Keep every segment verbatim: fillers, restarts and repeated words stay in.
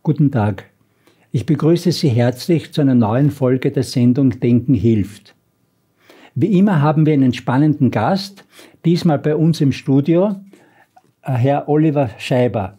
Guten Tag. Ich begrüße Sie herzlich zu einer neuen Folge der Sendung Denken hilft. Wie immer haben wir einen spannenden Gast, diesmal bei uns im Studio, Herr Oliver Scheiber.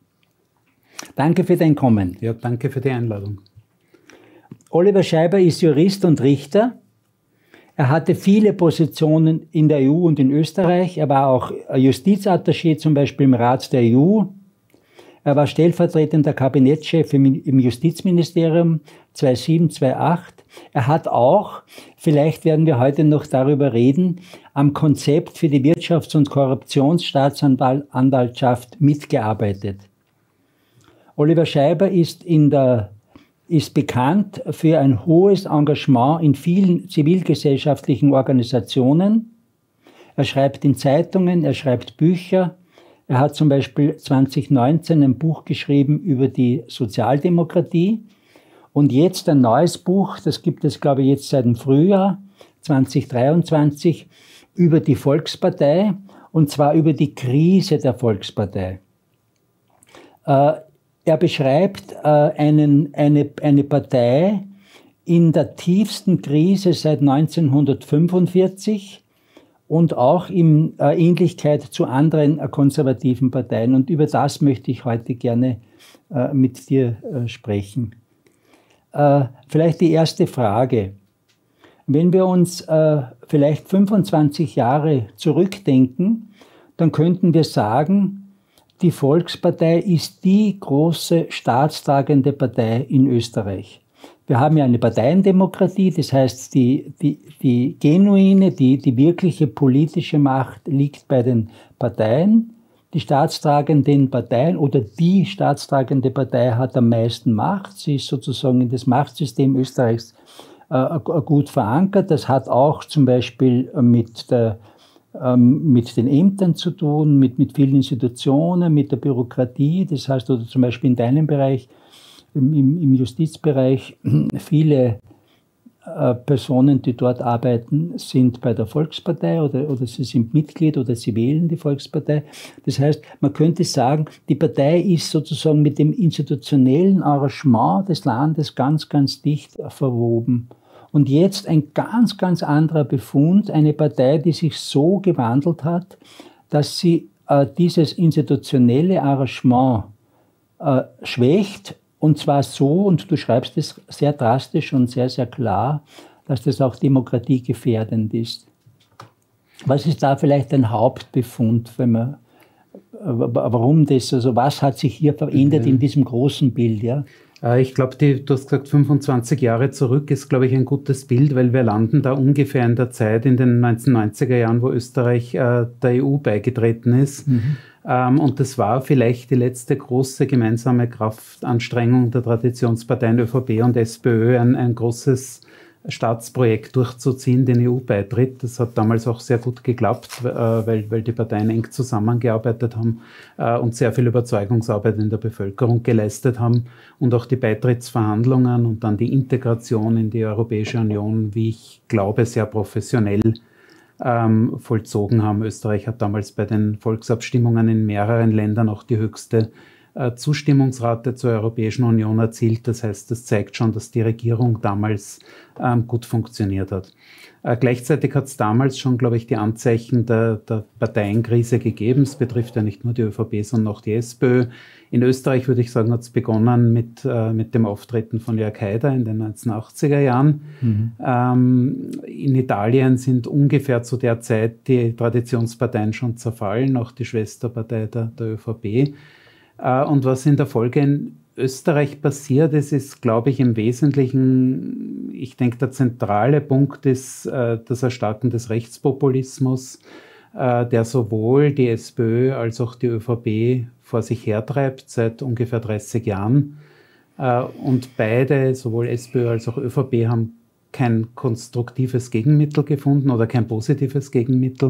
Danke für dein Kommen. Ja, danke für die Einladung. Oliver Scheiber ist Jurist und Richter. Er hatte viele Positionen in der E U und in Österreich. Er war auch Justizattaché, zum Beispiel im Rat der E U. Er war stellvertretender Kabinettschef im Justizministerium zweitausendsieben, zweitausendacht. Er hat auch, vielleicht werden wir heute noch darüber reden, am Konzept für die Wirtschafts- und Korruptionsstaatsanwaltschaft mitgearbeitet. Oliver Scheiber ist, in der, ist bekannt für ein hohes Engagement in vielen zivilgesellschaftlichen Organisationen. Er schreibt in Zeitungen, er schreibt Bücher. Er hat zum Beispiel zweitausendneunzehn ein Buch geschrieben über die Sozialdemokratie und jetzt ein neues Buch, das gibt es, glaube ich, jetzt seit dem Frühjahr zweitausenddreiundzwanzig, über die Volkspartei, und zwar über die Krise der Volkspartei. Äh, er beschreibt äh, einen, eine, eine Partei in der tiefsten Krise seit neunzehnhundertfünfundvierzig, und auch in äh, Ähnlichkeit zu anderen äh, konservativen Parteien. Und über das möchte ich heute gerne äh, mit dir äh, sprechen. Äh, vielleicht die erste Frage. Wenn wir uns äh, vielleicht fünfundzwanzig Jahre zurückdenken, dann könnten wir sagen, die Volkspartei ist die große staatstragende Partei in Österreich. Wir haben ja eine Parteiendemokratie, das heißt, die, die, die genuine, die, die wirkliche politische Macht liegt bei den Parteien. Die staatstragenden Parteien oder die staatstragende Partei hat am meisten Macht. Sie ist sozusagen in das Machtsystem Österreichs äh, gut verankert. Das hat auch zum Beispiel mit, der, ähm, mit den Ämtern zu tun, mit, mit vielen Institutionen, mit der Bürokratie. Das heißt, oder zum Beispiel in deinem Bereich, Im, im Justizbereich, viele äh, Personen, die dort arbeiten, sind bei der Volkspartei oder, oder sie sind Mitglied oder sie wählen die Volkspartei. Das heißt, man könnte sagen, die Partei ist sozusagen mit dem institutionellen Arrangement des Landes ganz, ganz dicht verwoben. Und jetzt ein ganz, ganz anderer Befund, eine Partei, die sich so gewandelt hat, dass sie äh, dieses institutionelle Arrangement äh, schwächt. Und zwar so, und du schreibst es sehr drastisch und sehr, sehr klar, dass das auch demokratiegefährdend ist. Was ist da vielleicht ein Hauptbefund, wenn man, warum das, also was hat sich hier verändert in diesem großen Bild? Ja? Ich glaube, du hast gesagt, fünfundzwanzig Jahre zurück ist, glaube ich, ein gutes Bild, weil wir landen da ungefähr in der Zeit in den neunzehnhundertneunziger Jahren, wo Österreich äh, der E U beigetreten ist. Mhm. Ähm, und das war vielleicht die letzte große gemeinsame Kraftanstrengung der Traditionsparteien ÖVP und SPÖ, ein, ein großes Staatsprojekt durchzuziehen, den E U-Beitritt. Das hat damals auch sehr gut geklappt, äh, weil, weil die Parteien eng zusammengearbeitet haben äh, und sehr viel Überzeugungsarbeit in der Bevölkerung geleistet haben und auch die Beitrittsverhandlungen und dann die Integration in die Europäische Union, wie ich glaube, sehr professionell ähm, vollzogen haben. Österreich hat damals bei den Volksabstimmungen in mehreren Ländern auch die höchste Zustimmungsrate zur Europäischen Union erzielt. Das heißt, das zeigt schon, dass die Regierung damals ähm, gut funktioniert hat. Äh, gleichzeitig hat es damals schon, glaube ich, die Anzeichen der, der Parteienkrise gegeben. Es betrifft ja nicht nur die ÖVP, sondern auch die SPÖ. In Österreich, würde ich sagen, hat es begonnen mit, äh, mit dem Auftreten von Jörg Haider in den neunzehnhundertachtziger Jahren. Mhm. Ähm, in Italien sind ungefähr zu der Zeit die Traditionsparteien schon zerfallen, auch die Schwesterpartei der, der ÖVP. Und was in der Folge in Österreich passiert ist, ist, glaube ich, im Wesentlichen, ich denke, der zentrale Punkt ist äh, das Erstarken des Rechtspopulismus, äh, der sowohl die SPÖ als auch die ÖVP vor sich hertreibt seit ungefähr dreißig Jahren. Äh, und beide, sowohl SPÖ als auch ÖVP, haben kein konstruktives Gegenmittel gefunden oder kein positives Gegenmittel.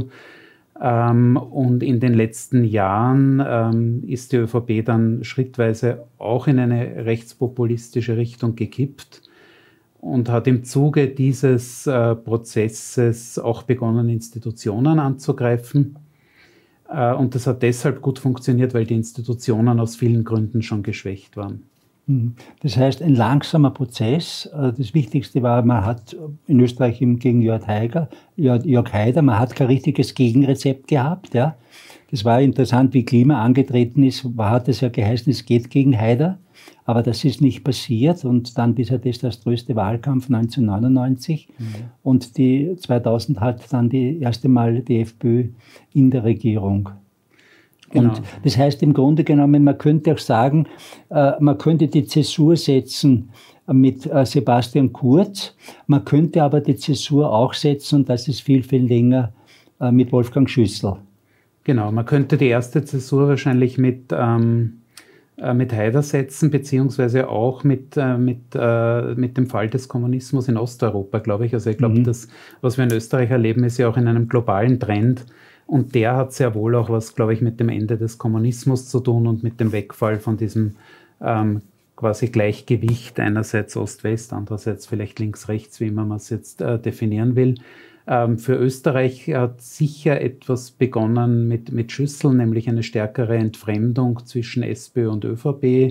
Ähm, und in den letzten Jahren ähm, ist die ÖVP dann schrittweise auch in eine rechtspopulistische Richtung gekippt und hat im Zuge dieses äh, Prozesses auch begonnen, Institutionen anzugreifen. Äh, und das hat deshalb gut funktioniert, weil die Institutionen aus vielen Gründen schon geschwächt waren. Das heißt, ein langsamer Prozess. Das Wichtigste war, man hat in Österreich gegen Jörg Haider, Jörg Haider, man hat kein richtiges Gegenrezept gehabt. Ja. Das war interessant, wie Klima angetreten ist, hat es ja geheißen, es geht gegen Haider. Aber das ist nicht passiert und dann dieser desaströse Wahlkampf neunzehnhundertneunundneunzig mhm. und die zweitausend hat dann die erste Mal die FPÖ in der Regierung. Genau. Und das heißt im Grunde genommen, man könnte auch sagen, äh, man könnte die Zäsur setzen mit äh, Sebastian Kurz, man könnte aber die Zäsur auch setzen, und das ist viel, viel länger, äh, mit Wolfgang Schüssel. Genau, man könnte die erste Zäsur wahrscheinlich mit... Ähm mit Haider setzen, beziehungsweise auch mit, äh, mit, äh, mit dem Fall des Kommunismus in Osteuropa, glaube ich. Also ich glaube, mhm. das, was wir in Österreich erleben, ist ja auch in einem globalen Trend. Und der hat sehr wohl auch was, glaube ich, mit dem Ende des Kommunismus zu tun und mit dem Wegfall von diesem ähm, quasi Gleichgewicht, einerseits Ost-West, andererseits vielleicht Links-Rechts, wie immer man es jetzt äh, definieren will. Für Österreich hat sicher etwas begonnen mit, mit Schüssel, nämlich eine stärkere Entfremdung zwischen SPÖ und ÖVP.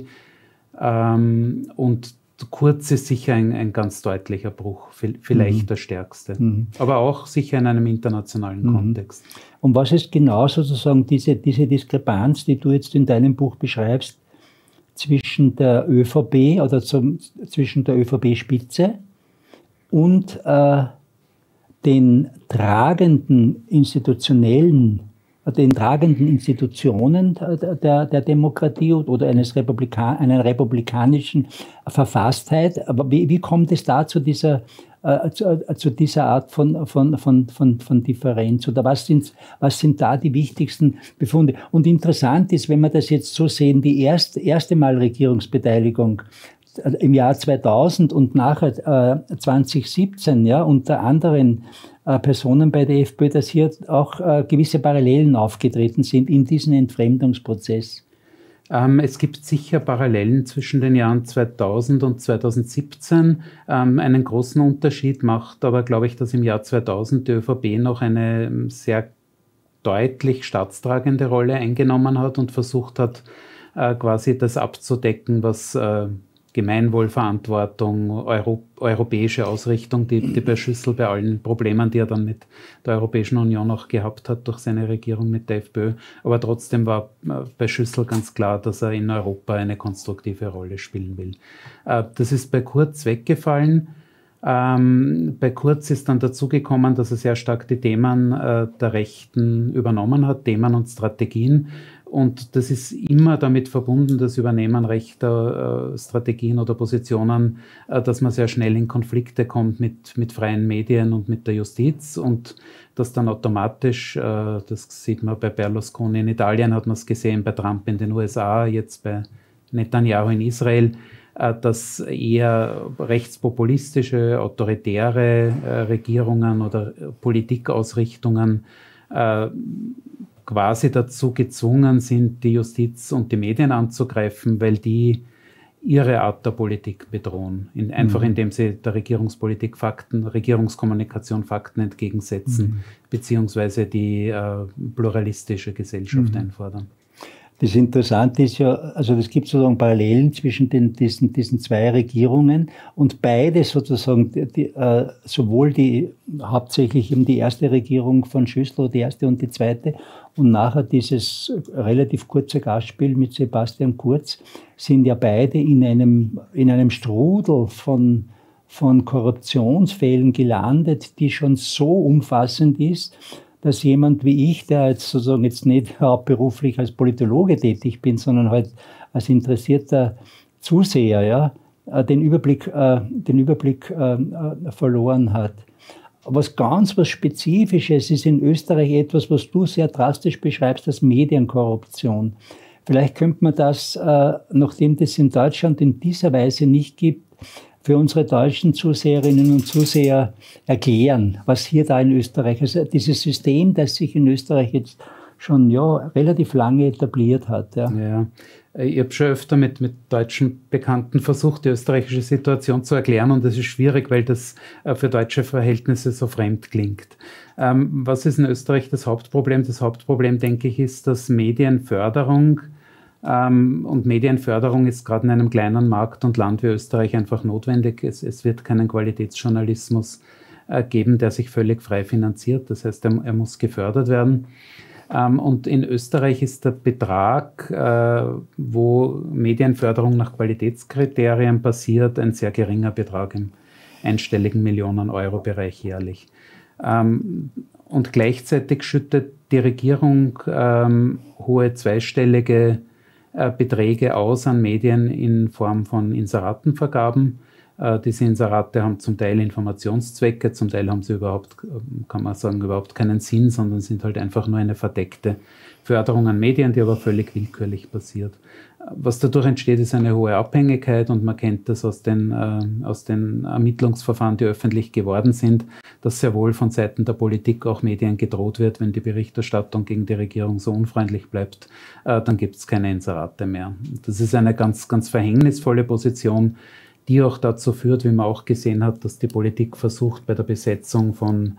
Ähm, und Kurz ist sicher ein, ein ganz deutlicher Bruch, vielleicht mhm. der stärkste, mhm. aber auch sicher in einem internationalen mhm. Kontext. Und was ist genau sozusagen diese, diese Diskrepanz, die du jetzt in deinem Buch beschreibst, zwischen der ÖVP oder zum, zwischen der ÖVP-Spitze und äh, den tragenden institutionellen, den tragenden Institutionen der, der Demokratie oder eines Republika einer republikanischen Verfasstheit. Aber wie, wie kommt es da zu dieser, äh, zu, zu dieser Art von, von, von, von, von Differenz? Oder was sind, was sind da die wichtigsten Befunde? Und interessant ist, wenn wir das jetzt so sehen, die erste, erste Mal Regierungsbeteiligung im Jahr zweitausend und nachher äh, zweitausendsiebzehn, ja, unter anderen äh, Personen bei der FPÖ, dass hier auch äh, gewisse Parallelen aufgetreten sind in diesem Entfremdungsprozess. Ähm, es gibt sicher Parallelen zwischen den Jahren zweitausend und zweitausendsiebzehn. Ähm, einen großen Unterschied macht aber, glaube ich, dass im Jahr zweitausend die ÖVP noch eine sehr deutlich staatstragende Rolle eingenommen hat und versucht hat, äh, quasi das abzudecken, was äh, Gemeinwohlverantwortung, Euro, europäische Ausrichtung, die, die bei Schüssel bei allen Problemen, die er dann mit der Europäischen Union auch gehabt hat durch seine Regierung mit der FPÖ. Aber trotzdem war bei Schüssel ganz klar, dass er in Europa eine konstruktive Rolle spielen will. Das ist bei Kurz weggefallen. Ähm, bei Kurz ist dann dazugekommen, dass er sehr stark die Themen äh, der Rechten übernommen hat, Themen und Strategien. Und das ist immer damit verbunden, das Übernehmen rechter äh, Strategien oder Positionen, äh, dass man sehr schnell in Konflikte kommt mit, mit freien Medien und mit der Justiz und das dann automatisch, äh, das sieht man bei Berlusconi in Italien, hat man es gesehen, bei Trump in den U S A, jetzt bei Netanyahu in Israel, äh, dass eher rechtspopulistische, autoritäre äh, Regierungen oder Politikausrichtungen äh, quasi dazu gezwungen sind, die Justiz und die Medien anzugreifen, weil die ihre Art der Politik bedrohen. In, einfach mhm. indem sie der Regierungspolitik Fakten, Regierungskommunikation Fakten entgegensetzen, mhm. beziehungsweise die äh, pluralistische Gesellschaft mhm. einfordern. Das Interessante ist ja, also es gibt sozusagen Parallelen zwischen den, diesen, diesen zwei Regierungen und beide sozusagen, die, äh, sowohl die, hauptsächlich eben die erste Regierung von Schüssel, die erste und die zweite, und nachher dieses relativ kurze Gastspiel mit Sebastian Kurz, sind ja beide in einem, in einem Strudel von, von Korruptionsfällen gelandet, die schon so umfassend ist, dass jemand wie ich, der jetzt sozusagen jetzt nicht hauptberuflich als Politologe tätig bin, sondern halt als interessierter Zuseher, ja, den Überblick, äh, den Überblick äh, verloren hat. Was ganz was Spezifisches ist in Österreich etwas, was du sehr drastisch beschreibst als Medienkorruption. Vielleicht könnte man das, äh, nachdem das in Deutschland in dieser Weise nicht gibt, für unsere deutschen Zuseherinnen und Zuseher erklären, was hier da in Österreich, also dieses System, das sich in Österreich jetzt schon ja, relativ lange etabliert hat. Ja. Ja. Ich habe schon öfter mit, mit deutschen Bekannten versucht, die österreichische Situation zu erklären, und das ist schwierig, weil das für deutsche Verhältnisse so fremd klingt. Ähm, was ist in Österreich das Hauptproblem? Das Hauptproblem, denke ich, ist, dass Medienförderung Ähm, und Medienförderung ist gerade in einem kleinen Markt und Land wie Österreich einfach notwendig. Es, es wird keinen Qualitätsjournalismus äh, geben, der sich völlig frei finanziert. Das heißt, er, er muss gefördert werden. Ähm, und in Österreich ist der Betrag, äh, wo Medienförderung nach Qualitätskriterien passiert, ein sehr geringer Betrag im einstelligen Millionen-Euro-Bereich jährlich. Ähm, und gleichzeitig schüttet die Regierung ähm, hohe zweistellige äh, Beträge aus an Medien in Form von Inseratenvergaben. Äh, diese Inserate haben zum Teil Informationszwecke, zum Teil haben sie überhaupt, kann man sagen, überhaupt keinen Sinn, sondern sind halt einfach nur eine verdeckte Förderung an Medien, die aber völlig willkürlich passiert. Was dadurch entsteht, ist eine hohe Abhängigkeit und man kennt das aus den, äh, aus den Ermittlungsverfahren, die öffentlich geworden sind, dass sehr wohl von Seiten der Politik auch Medien gedroht wird, wenn die Berichterstattung gegen die Regierung so unfreundlich bleibt, äh, dann gibt es keine Inserate mehr. Das ist eine ganz, ganz verhängnisvolle Position, die auch dazu führt, wie man auch gesehen hat, dass die Politik versucht, bei der Besetzung von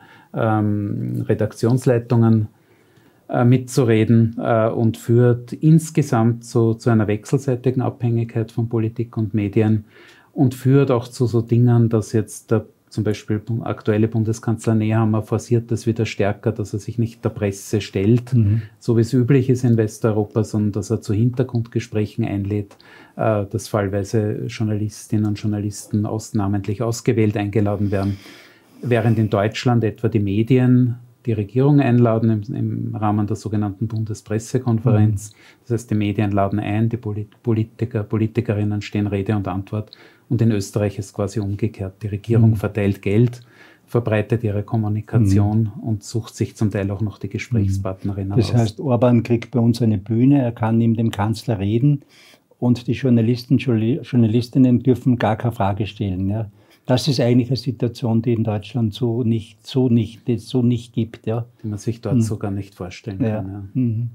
ähm, Redaktionsleitungen äh, mitzureden äh, und führt insgesamt zu, zu einer wechselseitigen Abhängigkeit von Politik und Medien und führt auch zu so Dingen, dass jetzt der zum Beispiel aktuelle Bundeskanzler Nehammer forciert das wieder stärker, dass er sich nicht der Presse stellt, mhm. so wie es üblich ist in Westeuropa, sondern dass er zu Hintergrundgesprächen einlädt, äh, dass fallweise Journalistinnen und Journalisten aus, namentlich ausgewählt eingeladen werden, während in Deutschland etwa die Medien die Regierung einladen im, im Rahmen der sogenannten Bundespressekonferenz. Mhm. Das heißt, die Medien laden ein, die Polit- Politiker, Politikerinnen stehen Rede und Antwort. Und in Österreich ist quasi umgekehrt. Die Regierung mhm. verteilt Geld, verbreitet ihre Kommunikation mhm. und sucht sich zum Teil auch noch die Gesprächspartnerinnen aus. Das heißt, Orban kriegt bei uns eine Bühne, er kann neben dem Kanzler reden und die Journalisten, Journalistinnen dürfen gar keine Frage stellen. Ja. Das ist eigentlich eine Situation, die in Deutschland so nicht, so nicht, so nicht gibt. Ja. Die man sich dort mhm. so gar nicht vorstellen ja. kann. Ja. Mhm.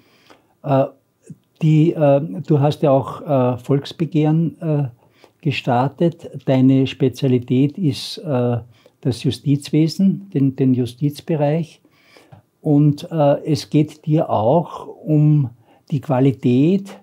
Äh, die, äh, du hast ja auch äh, Volksbegehren äh, gestartet. Deine Spezialität ist äh, das Justizwesen, den, den Justizbereich. Und äh, es geht dir auch um die Qualität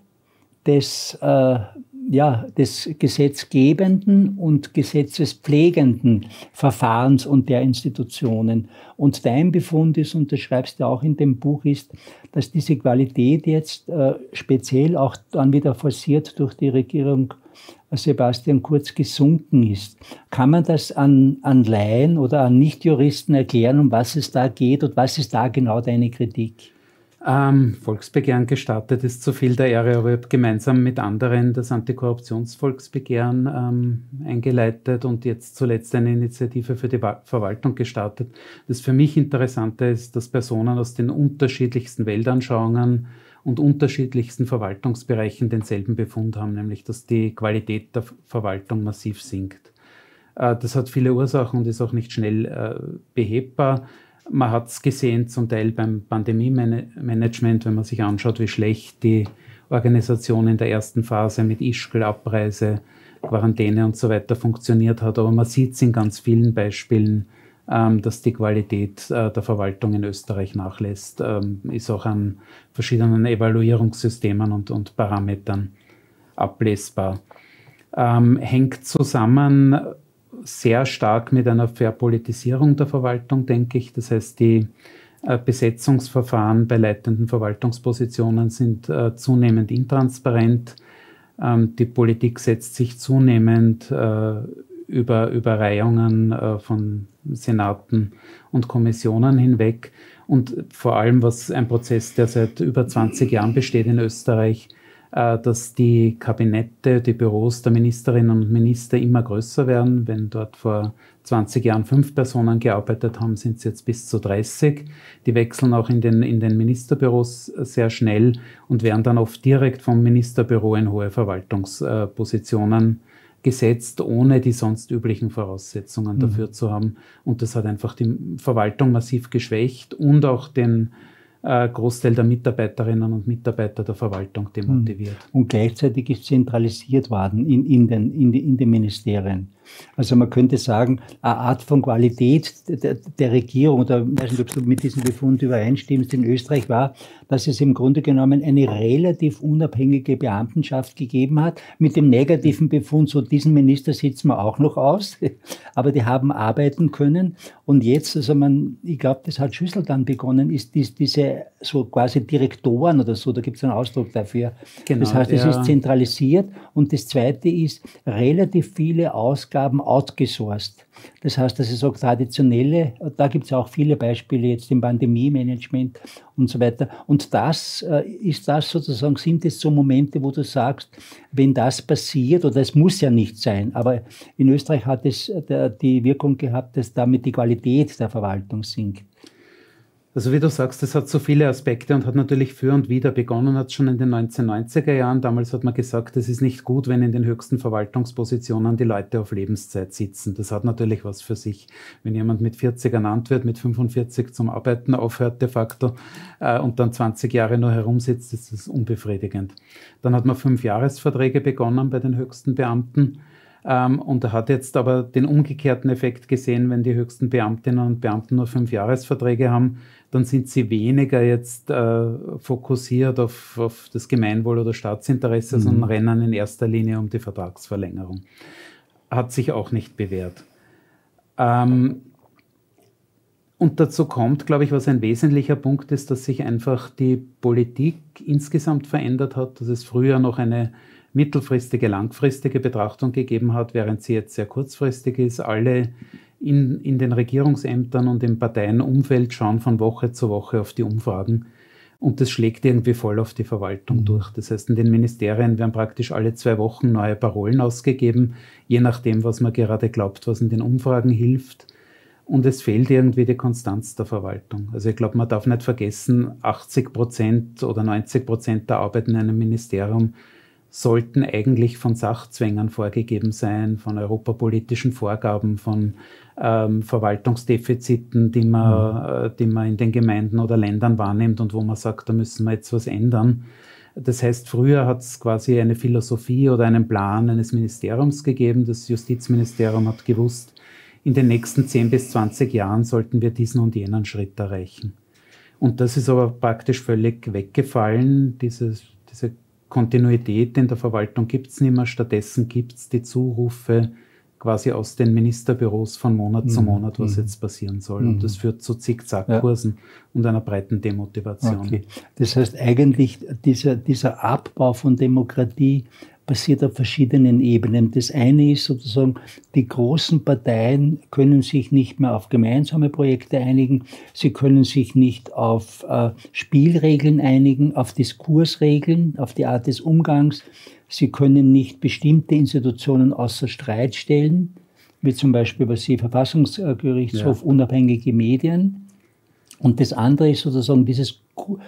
des, äh, ja, des gesetzgebenden und gesetzespflegenden Verfahrens und der Institutionen. Und dein Befund ist, und das schreibst du auch in dem Buch, ist, dass diese Qualität jetzt äh, speziell auch dann wieder forciert durch die Regierung Sebastian Kurz gesunken ist. Kann man das an, an Laien oder an Nichtjuristen erklären, um was es da geht und was ist da genau deine Kritik? Ähm, Volksbegehren gestartet ist zu viel der Ehre, aber ich habe gemeinsam mit anderen das Antikorruptionsvolksbegehren ähm, eingeleitet und jetzt zuletzt eine Initiative für die Verwaltung gestartet. Das für mich Interessante ist, dass Personen aus den unterschiedlichsten Weltanschauungen und unterschiedlichsten Verwaltungsbereichen denselben Befund haben, nämlich dass die Qualität der Verwaltung massiv sinkt. Äh, das hat viele Ursachen und ist auch nicht schnell äh, behebbar. Man hat es gesehen zum Teil beim Pandemie-Management, wenn man sich anschaut, wie schlecht die Organisation in der ersten Phase mit Ischgl, Abreise, Quarantäne und so weiter funktioniert hat. Aber man sieht es in ganz vielen Beispielen, ähm, dass die Qualität äh, der Verwaltung in Österreich nachlässt. Ähm, ist auch an verschiedenen Evaluierungssystemen und, und Parametern ablesbar. Ähm, hängt zusammen sehr stark mit einer Verpolitisierung der Verwaltung, denke ich. Das heißt, die äh, Besetzungsverfahren bei leitenden Verwaltungspositionen sind äh, zunehmend intransparent. Ähm, die Politik setzt sich zunehmend äh, über Überreihungen äh, von Senaten und Kommissionen hinweg. Und vor allem, was ein Prozess, der seit über zwanzig Jahren besteht in Österreich, dass die Kabinette, die Büros der Ministerinnen und Minister immer größer werden. Wenn dort vor zwanzig Jahren fünf Personen gearbeitet haben, sind es jetzt bis zu dreißig. Die wechseln auch in den, in den Ministerbüros sehr schnell und werden dann oft direkt vom Ministerbüro in hohe Verwaltungspositionen gesetzt, ohne die sonst üblichen Voraussetzungen mhm. dafür zu haben. Und das hat einfach die Verwaltung massiv geschwächt und auch den äh, Großteil der Mitarbeiterinnen und Mitarbeiter der Verwaltung demotiviert. Und gleichzeitig ist zentralisiert worden in, in, den, in, die, in den Ministerien. Also man könnte sagen, eine Art von Qualität der, der Regierung, oder ich weiß nicht, ob du mit diesem Befund übereinstimmst, in Österreich war, dass es im Grunde genommen eine relativ unabhängige Beamtenschaft gegeben hat, mit dem negativen Befund, so diesen Minister sitzen wir auch noch aus, aber die haben arbeiten können. Und jetzt, also man, ich glaube, das hat Schüssel dann begonnen, ist dies, diese so quasi Direktoren oder so, da gibt es einen Ausdruck dafür. Genau, das heißt, es ja. ist zentralisiert, und das Zweite ist, relativ viele Ausgaben outgesourced. Das heißt, dass es so traditionelle, da gibt es auch viele Beispiele jetzt im Pandemie-Management und so weiter. Und das äh, ist das sozusagen, sind es so Momente, wo du sagst, wenn das passiert, oder es muss ja nicht sein, aber in Österreich hat es der, die Wirkung gehabt, dass damit die Qualität der Verwaltung sinkt. Also wie du sagst, das hat so viele Aspekte und hat natürlich für und wider begonnen, hat schon in den neunzehnhundertneunziger Jahren. Damals hat man gesagt, es ist nicht gut, wenn in den höchsten Verwaltungspositionen die Leute auf Lebenszeit sitzen. Das hat natürlich was für sich. Wenn jemand mit vierzig ernannt wird, mit fünfundvierzig zum Arbeiten aufhört de facto äh, und dann zwanzig Jahre nur herumsitzt, ist das unbefriedigend. Dann hat man Fünfjahresverträge begonnen bei den höchsten Beamten. Ähm, und er hat jetzt aber den umgekehrten Effekt gesehen, wenn die höchsten Beamtinnen und Beamten nur Fünfjahresverträge haben, dann sind sie weniger jetzt äh, fokussiert auf, auf das Gemeinwohl oder Staatsinteresse, mhm. sondern rennen in erster Linie um die Vertragsverlängerung. Hat sich auch nicht bewährt. Ähm, und dazu kommt, glaube ich, was ein wesentlicher Punkt ist, dass sich einfach die Politik insgesamt verändert hat, dass es früher noch eine mittelfristige, langfristige Betrachtung gegeben hat, während sie jetzt sehr kurzfristig ist. Alle in, in den Regierungsämtern und im Parteienumfeld schauen von Woche zu Woche auf die Umfragen, und das schlägt irgendwie voll auf die Verwaltung durch. Das heißt, in den Ministerien werden praktisch alle zwei Wochen neue Parolen ausgegeben, je nachdem, was man gerade glaubt, was in den Umfragen hilft. Und es fehlt irgendwie die Konstanz der Verwaltung. Also ich glaube, man darf nicht vergessen, achtzig Prozent oder neunzig Prozent der Arbeit in einem Ministerium sollten eigentlich von Sachzwängen vorgegeben sein, von europapolitischen Vorgaben, von ähm, Verwaltungsdefiziten, die man, mhm. äh, die man in den Gemeinden oder Ländern wahrnimmt und wo man sagt, da müssen wir jetzt was ändern. Das heißt, früher hat es quasi eine Philosophie oder einen Plan eines Ministeriums gegeben. Das Justizministerium hat gewusst, in den nächsten zehn bis zwanzig Jahren sollten wir diesen und jenen Schritt erreichen. Und das ist aber praktisch völlig weggefallen, dieses, diese Kontinuität in der Verwaltung gibt es nicht mehr. Stattdessen gibt es die Zurufe quasi aus den Ministerbüros von Monat mhm. zu Monat, was mhm. jetzt passieren soll. Mhm. Und das führt zu Zickzackkursen ja. und einer breiten Demotivation. Okay. Das heißt eigentlich, dieser, dieser Abbau von Demokratie passiert auf verschiedenen Ebenen. Das eine ist sozusagen, die großen Parteien können sich nicht mehr auf gemeinsame Projekte einigen, sie können sich nicht auf äh, Spielregeln einigen, auf Diskursregeln, auf die Art des Umgangs, sie können nicht bestimmte Institutionen außer Streit stellen, wie zum Beispiel über den Verfassungsgerichtshof, ja. unabhängige Medien. Und das andere ist sozusagen dieses,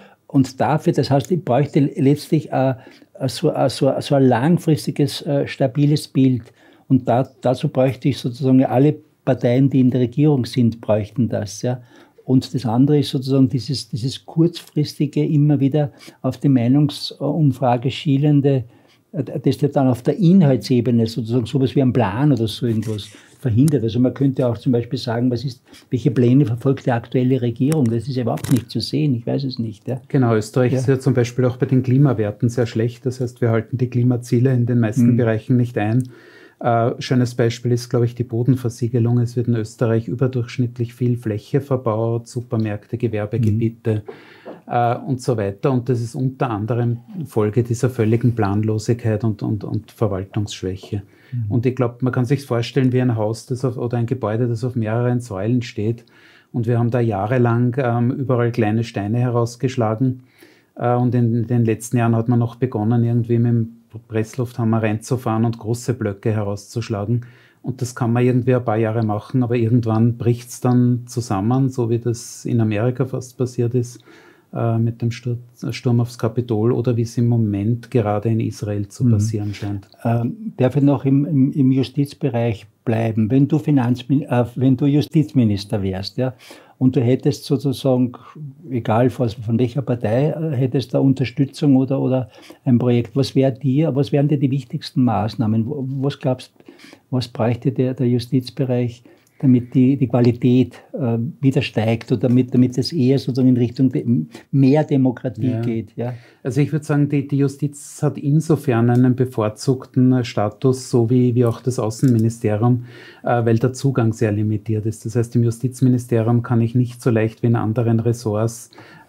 und dafür, das heißt, ich bräuchte letztlich äh, so, äh, so, so ein langfristiges, äh, stabiles Bild. Und da, dazu bräuchte ich sozusagen, alle Parteien, die in der Regierung sind, bräuchten das. Ja. Und das andere ist sozusagen dieses, dieses kurzfristige, immer wieder auf die Meinungsumfrage schielende, das dann auf der Inhaltsebene sozusagen sowas wie ein Plan oder so irgendwas verhindert. Also man könnte auch zum Beispiel sagen, was ist, welche Pläne verfolgt die aktuelle Regierung? Das ist überhaupt nicht zu sehen, ich weiß es nicht. Ja. Genau, Österreich ja. ist ja zum Beispiel auch bei den Klimawerten sehr schlecht. Das heißt, wir halten die Klimaziele in den meisten mhm. Bereichen nicht ein. Äh, schönes Beispiel ist, glaube ich, die Bodenversiegelung. Es wird in Österreich überdurchschnittlich viel Fläche verbaut, Supermärkte, Gewerbegebiete mhm. äh, und so weiter. Und das ist unter anderem Folge dieser völligen Planlosigkeit und, und, und Verwaltungsschwäche. Mhm. Und ich glaube, man kann sich vorstellen wie ein Haus das auf, oder ein Gebäude, das auf mehreren Säulen steht. Und wir haben da jahrelang ähm, überall kleine Steine herausgeschlagen. Äh, und in den letzten Jahren hat man noch begonnen, irgendwie mit dem Presslufthammer reinzufahren und große Blöcke herauszuschlagen. Und das kann man irgendwie ein paar Jahre machen, aber irgendwann bricht es dann zusammen, so wie das in Amerika fast passiert ist, äh, mit dem Sturz, Sturm aufs Kapitol oder wie es im Moment gerade in Israel zu passieren mhm. scheint. Ähm, darf ich noch im, im, im Justizbereich bleiben? Wenn du, Finanzmin äh, wenn du Justizminister wärst, ja, und du hättest sozusagen, egal von, von welcher Partei, hättest da Unterstützung oder, oder ein Projekt. Was wäre dir, was wären dir die wichtigsten Maßnahmen? Was glaubst du, was bräuchte der, der Justizbereich, damit die, die Qualität äh, wieder steigt oder damit, damit es eher sozusagen in Richtung de mehr Demokratie ja. geht? Ja? Also ich würde sagen, die, die Justiz hat insofern einen bevorzugten Status, so wie, wie auch das Außenministerium, äh, weil der Zugang sehr limitiert ist. Das heißt, im Justizministerium kann ich nicht so leicht wie in anderen Ressorts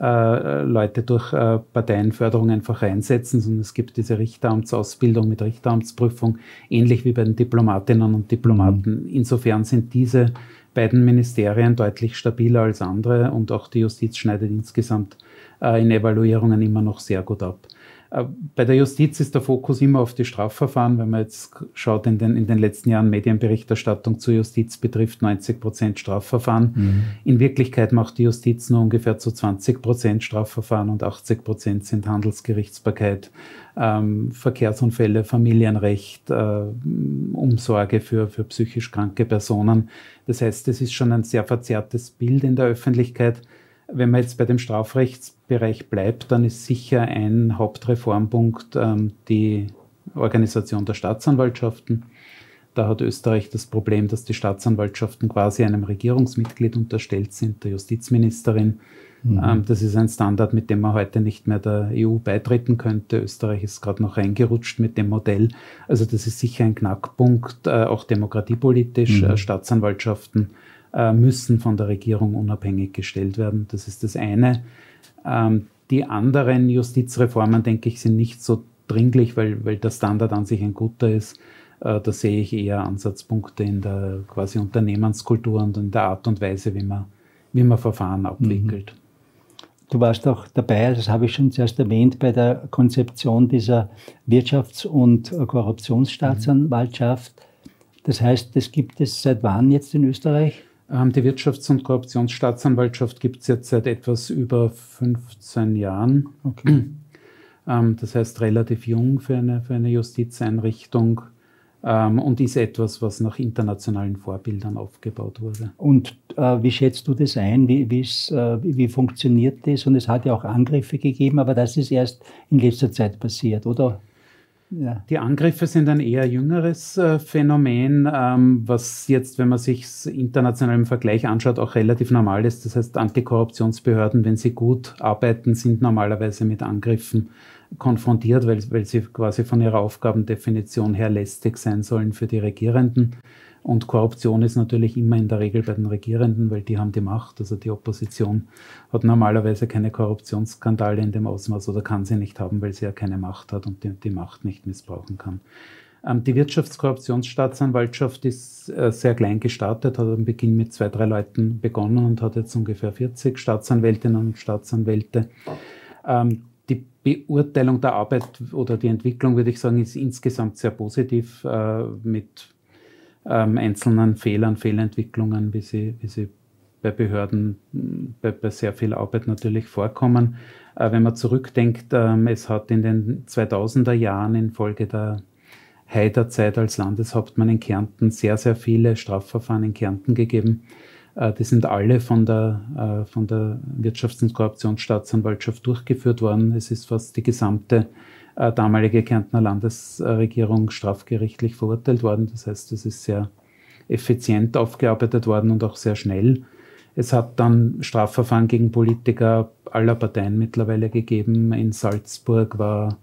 äh, Leute durch äh, Parteienförderung einfach reinsetzen, sondern es gibt diese Richteramtsausbildung mit Richteramtsprüfung, ähnlich wie bei den Diplomatinnen und Diplomaten. Mhm. Insofern sind diese beiden Ministerien deutlich stabiler als andere und auch die Justiz schneidet insgesamt äh, in Evaluierungen immer noch sehr gut ab. Äh, bei der Justiz ist der Fokus immer auf die Strafverfahren. Wenn man jetzt schaut, in den, in den letzten Jahren Medienberichterstattung zur Justiz betrifft neunzig Prozent Strafverfahren. Mhm. In Wirklichkeit macht die Justiz nur ungefähr zu zwanzig Prozent Strafverfahren und achtzig Prozent sind Handelsgerichtsbarkeit, ähm, Verkehrsunfälle, Familienrecht, äh, Umsorge für, für psychisch kranke Personen. Das heißt, es ist schon ein sehr verzerrtes Bild in der Öffentlichkeit. Wenn man jetzt bei dem Strafrechtsbereich bleibt, dann ist sicher ein Hauptreformpunkt ähm, die Organisation der Staatsanwaltschaften. Da hat Österreich das Problem, dass die Staatsanwaltschaften quasi einem Regierungsmitglied unterstellt sind, der Justizministerin. Mhm. Ähm, das ist ein Standard, mit dem man heute nicht mehr der E U beitreten könnte. Österreich ist gerade noch reingerutscht mit dem Modell. Also das ist sicher ein Knackpunkt, äh, auch demokratiepolitisch. Mhm. Äh, Staatsanwaltschaften äh, müssen von der Regierung unabhängig gestellt werden. Das ist das eine. Ähm, die anderen Justizreformen, denke ich, sind nicht so dringlich, weil, weil der Standard an sich ein guter ist. Da sehe ich eher Ansatzpunkte in der quasi Unternehmenskultur und in der Art und Weise, wie man, wie man Verfahren abwickelt. Du warst auch dabei, das habe ich schon zuerst erwähnt, bei der Konzeption dieser Wirtschafts- und Korruptionsstaatsanwaltschaft. Das heißt, das gibt es seit wann jetzt in Österreich? Die Wirtschafts- und Korruptionsstaatsanwaltschaft gibt es jetzt seit etwas über fünfzehn Jahren. Okay. Das heißt, relativ jung für eine, für eine Justizeinrichtung. Ähm, und ist etwas, was nach internationalen Vorbildern aufgebaut wurde. Und äh, wie schätzt du das ein? Wie, äh, wie funktioniert das? Und es hat ja auch Angriffe gegeben, aber das ist erst in letzter Zeit passiert, oder? Ja. Die Angriffe sind ein eher jüngeres äh, Phänomen, ähm, was jetzt, wenn man sich es international im Vergleich anschaut, auch relativ normal ist. Das heißt, Antikorruptionsbehörden, wenn sie gut arbeiten, sind normalerweise mit Angriffen konfrontiert, weil, weil sie quasi von ihrer Aufgabendefinition her lästig sein sollen für die Regierenden. Und Korruption ist natürlich immer in der Regel bei den Regierenden, weil die haben die Macht. Also die Opposition hat normalerweise keine Korruptionsskandale in dem Ausmaß oder kann sie nicht haben, weil sie ja keine Macht hat und die, die Macht nicht missbrauchen kann. Ähm, die Wirtschaftskorruptionsstaatsanwaltschaft ist äh, sehr klein gestartet, hat am Beginn mit zwei, drei Leuten begonnen und hat jetzt ungefähr vierzig Staatsanwältinnen und Staatsanwälte. Ähm, Die Beurteilung der Arbeit oder die Entwicklung, würde ich sagen, ist insgesamt sehr positiv äh, mit ähm, einzelnen Fehlern, Fehlentwicklungen, wie sie, wie sie bei Behörden bei, bei sehr viel Arbeit natürlich vorkommen. Äh, wenn man zurückdenkt, äh, es hat in den zweitausender Jahren infolge der Haider-Zeit als Landeshauptmann in Kärnten sehr, sehr viele Strafverfahren in Kärnten gegeben. Die sind alle von der, von der Wirtschafts- und Korruptionsstaatsanwaltschaft durchgeführt worden. Es ist fast die gesamte damalige Kärntner Landesregierung strafgerichtlich verurteilt worden. Das heißt, es ist sehr effizient aufgearbeitet worden und auch sehr schnell. Es hat dann Strafverfahren gegen Politiker aller Parteien mittlerweile gegeben. In Salzburg war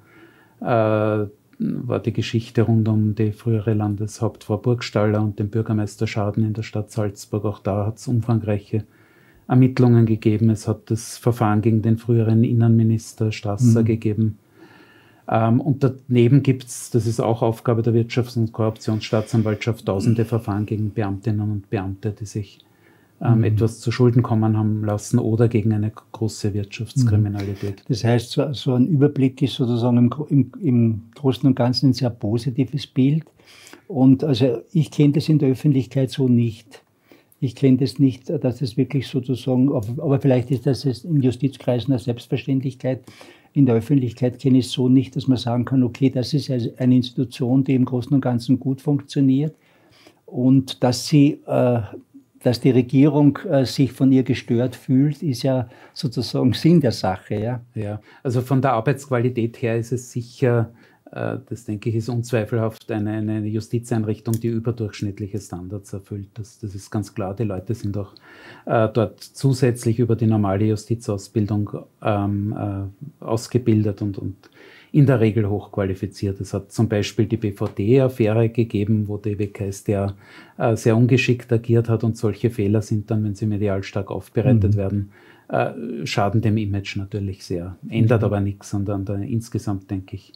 äh, war die Geschichte rund um die frühere Landeshauptfrau Burgstaller und den Bürgermeister Schaden in der Stadt Salzburg. Auch da hat es umfangreiche Ermittlungen gegeben. Es hat das Verfahren gegen den früheren Innenminister Strasser mhm. gegeben. Ähm, und daneben gibt es, das ist auch Aufgabe der Wirtschafts- und Korruptionsstaatsanwaltschaft, tausende Verfahren gegen Beamtinnen und Beamte, die sich Ähm, mhm. etwas zu Schulden kommen haben lassen oder gegen eine große Wirtschaftskriminalität. Das heißt, so, so ein Überblick ist sozusagen im, im, im Großen und Ganzen ein sehr positives Bild. Und also ich kenne das in der Öffentlichkeit so nicht. Ich kenne das nicht, dass es wirklich sozusagen, aber vielleicht ist das in Justizkreisen eine Selbstverständlichkeit. In der Öffentlichkeit kenne ich es so nicht, dass man sagen kann, okay, das ist eine Institution, die im Großen und Ganzen gut funktioniert und dass sie äh, dass die Regierung äh, sich von ihr gestört fühlt, ist ja sozusagen Sinn der Sache. Ja, ja, also von der Arbeitsqualität her ist es sicher, äh, das denke ich, ist unzweifelhaft eine, eine Justizeinrichtung, die überdurchschnittliche Standards erfüllt. Das, das ist ganz klar. Die Leute sind auch äh, dort zusätzlich über die normale Justizausbildung ähm, äh, ausgebildet und, und in der Regel hochqualifiziert. Es hat zum Beispiel die B V D-Affäre gegeben, wo die W K S tA äh, sehr ungeschickt agiert hat und solche Fehler sind dann, wenn sie medial stark aufbereitet mhm. werden, äh, schaden dem Image natürlich sehr. Ändert mhm. aber nichts an der, an der insgesamt, denke ich,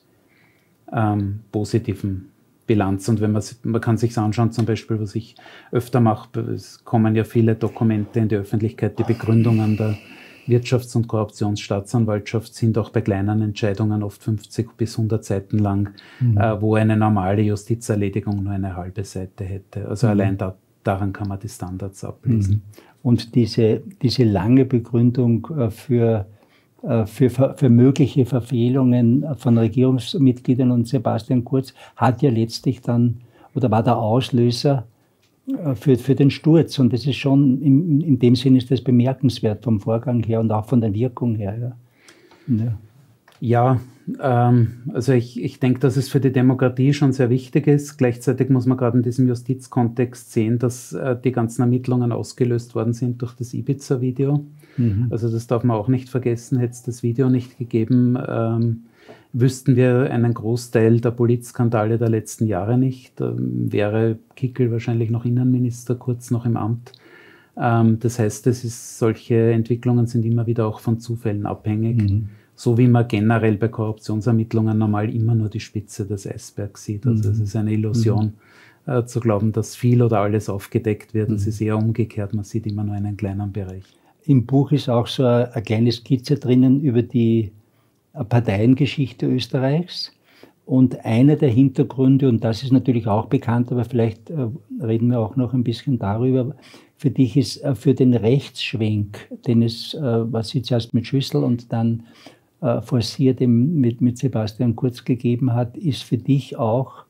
ähm, positiven Bilanz. Und wenn man, man kann sich anschauen, zum Beispiel, was ich öfter mache, es kommen ja viele Dokumente in die Öffentlichkeit, die Begründungen der Wirtschafts- und Korruptionsstaatsanwaltschaft sind auch bei kleinen Entscheidungen oft fünfzig bis hundert Seiten lang, mhm. äh, wo eine normale Justizerledigung nur eine halbe Seite hätte. Also mhm. allein da, daran kann man die Standards ablesen. Mhm. Und diese, diese lange Begründung äh, für, äh, für, für mögliche Verfehlungen von Regierungsmitgliedern und Sebastian Kurz hat ja letztlich dann, oder war der Auslöser Für, für den Sturz. Und das ist schon, in, in dem Sinne ist das bemerkenswert vom Vorgang her und auch von der Wirkung her. Ja, ja ähm, also ich, ich denke, dass es für die Demokratie schon sehr wichtig ist. Gleichzeitig muss man gerade in diesem Justizkontext sehen, dass äh, die ganzen Ermittlungen ausgelöst worden sind durch das Ibiza-Video. Mhm. Also das darf man auch nicht vergessen. Hätte es das Video nicht gegeben, ähm, wüssten wir einen Großteil der Politskandale der letzten Jahre nicht. Ähm, wäre Kickl wahrscheinlich noch Innenminister, Kurz noch im Amt. Ähm, das heißt, es ist, solche Entwicklungen sind immer wieder auch von Zufällen abhängig. Mhm. So wie man generell bei Korruptionsermittlungen normal immer nur die Spitze des Eisbergs sieht. Also mhm. es ist eine Illusion mhm. äh, zu glauben, dass viel oder alles aufgedeckt wird. Es mhm. ist eher umgekehrt, man sieht immer nur einen kleinen Bereich. Im Buch ist auch so eine, eine kleine Skizze drinnen über die Parteiengeschichte Österreichs. Und einer der Hintergründe, und das ist natürlich auch bekannt, aber vielleicht äh, reden wir auch noch ein bisschen darüber, für dich ist äh, für den Rechtsschwenk, den es, äh, was jetzt erst mit Schüssel und dann äh, forciert mit, mit Sebastian Kurz gegeben hat, ist für dich auch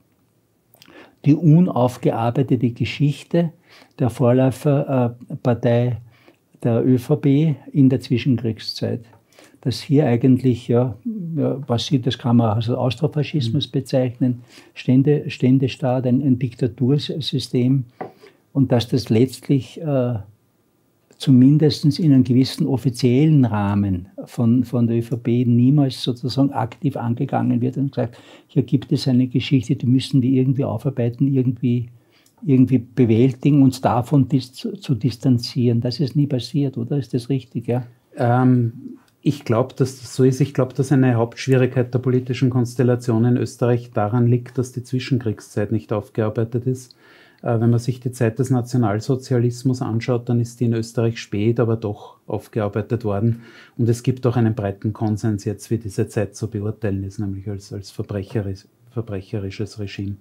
die unaufgearbeitete Geschichte der Vorläuferpartei der ÖVP in der Zwischenkriegszeit. Dass hier eigentlich, ja, ja was sie, das kann man als Austrofaschismus bezeichnen, Stände, Ständestaat, ein, ein Diktatursystem, und dass das letztlich äh, zumindest in einem gewissen offiziellen Rahmen von, von der ÖVP niemals sozusagen aktiv angegangen wird und gesagt, hier gibt es eine Geschichte, die müssen wir irgendwie aufarbeiten, irgendwie, irgendwie bewältigen, uns davon dis, zu, zu distanzieren. Das ist nie passiert, oder? Ist das richtig, ja? Ähm Ich glaube, dass das so ist. Ich glaube, dass eine Hauptschwierigkeit der politischen Konstellation in Österreich daran liegt, dass die Zwischenkriegszeit nicht aufgearbeitet ist. Äh, wenn man sich die Zeit des Nationalsozialismus anschaut, dann ist die in Österreich spät, aber doch aufgearbeitet worden. Und es gibt auch einen breiten Konsens jetzt, wie diese Zeit zu beurteilen ist, nämlich als, als verbrecherisch, verbrecherisches Regime.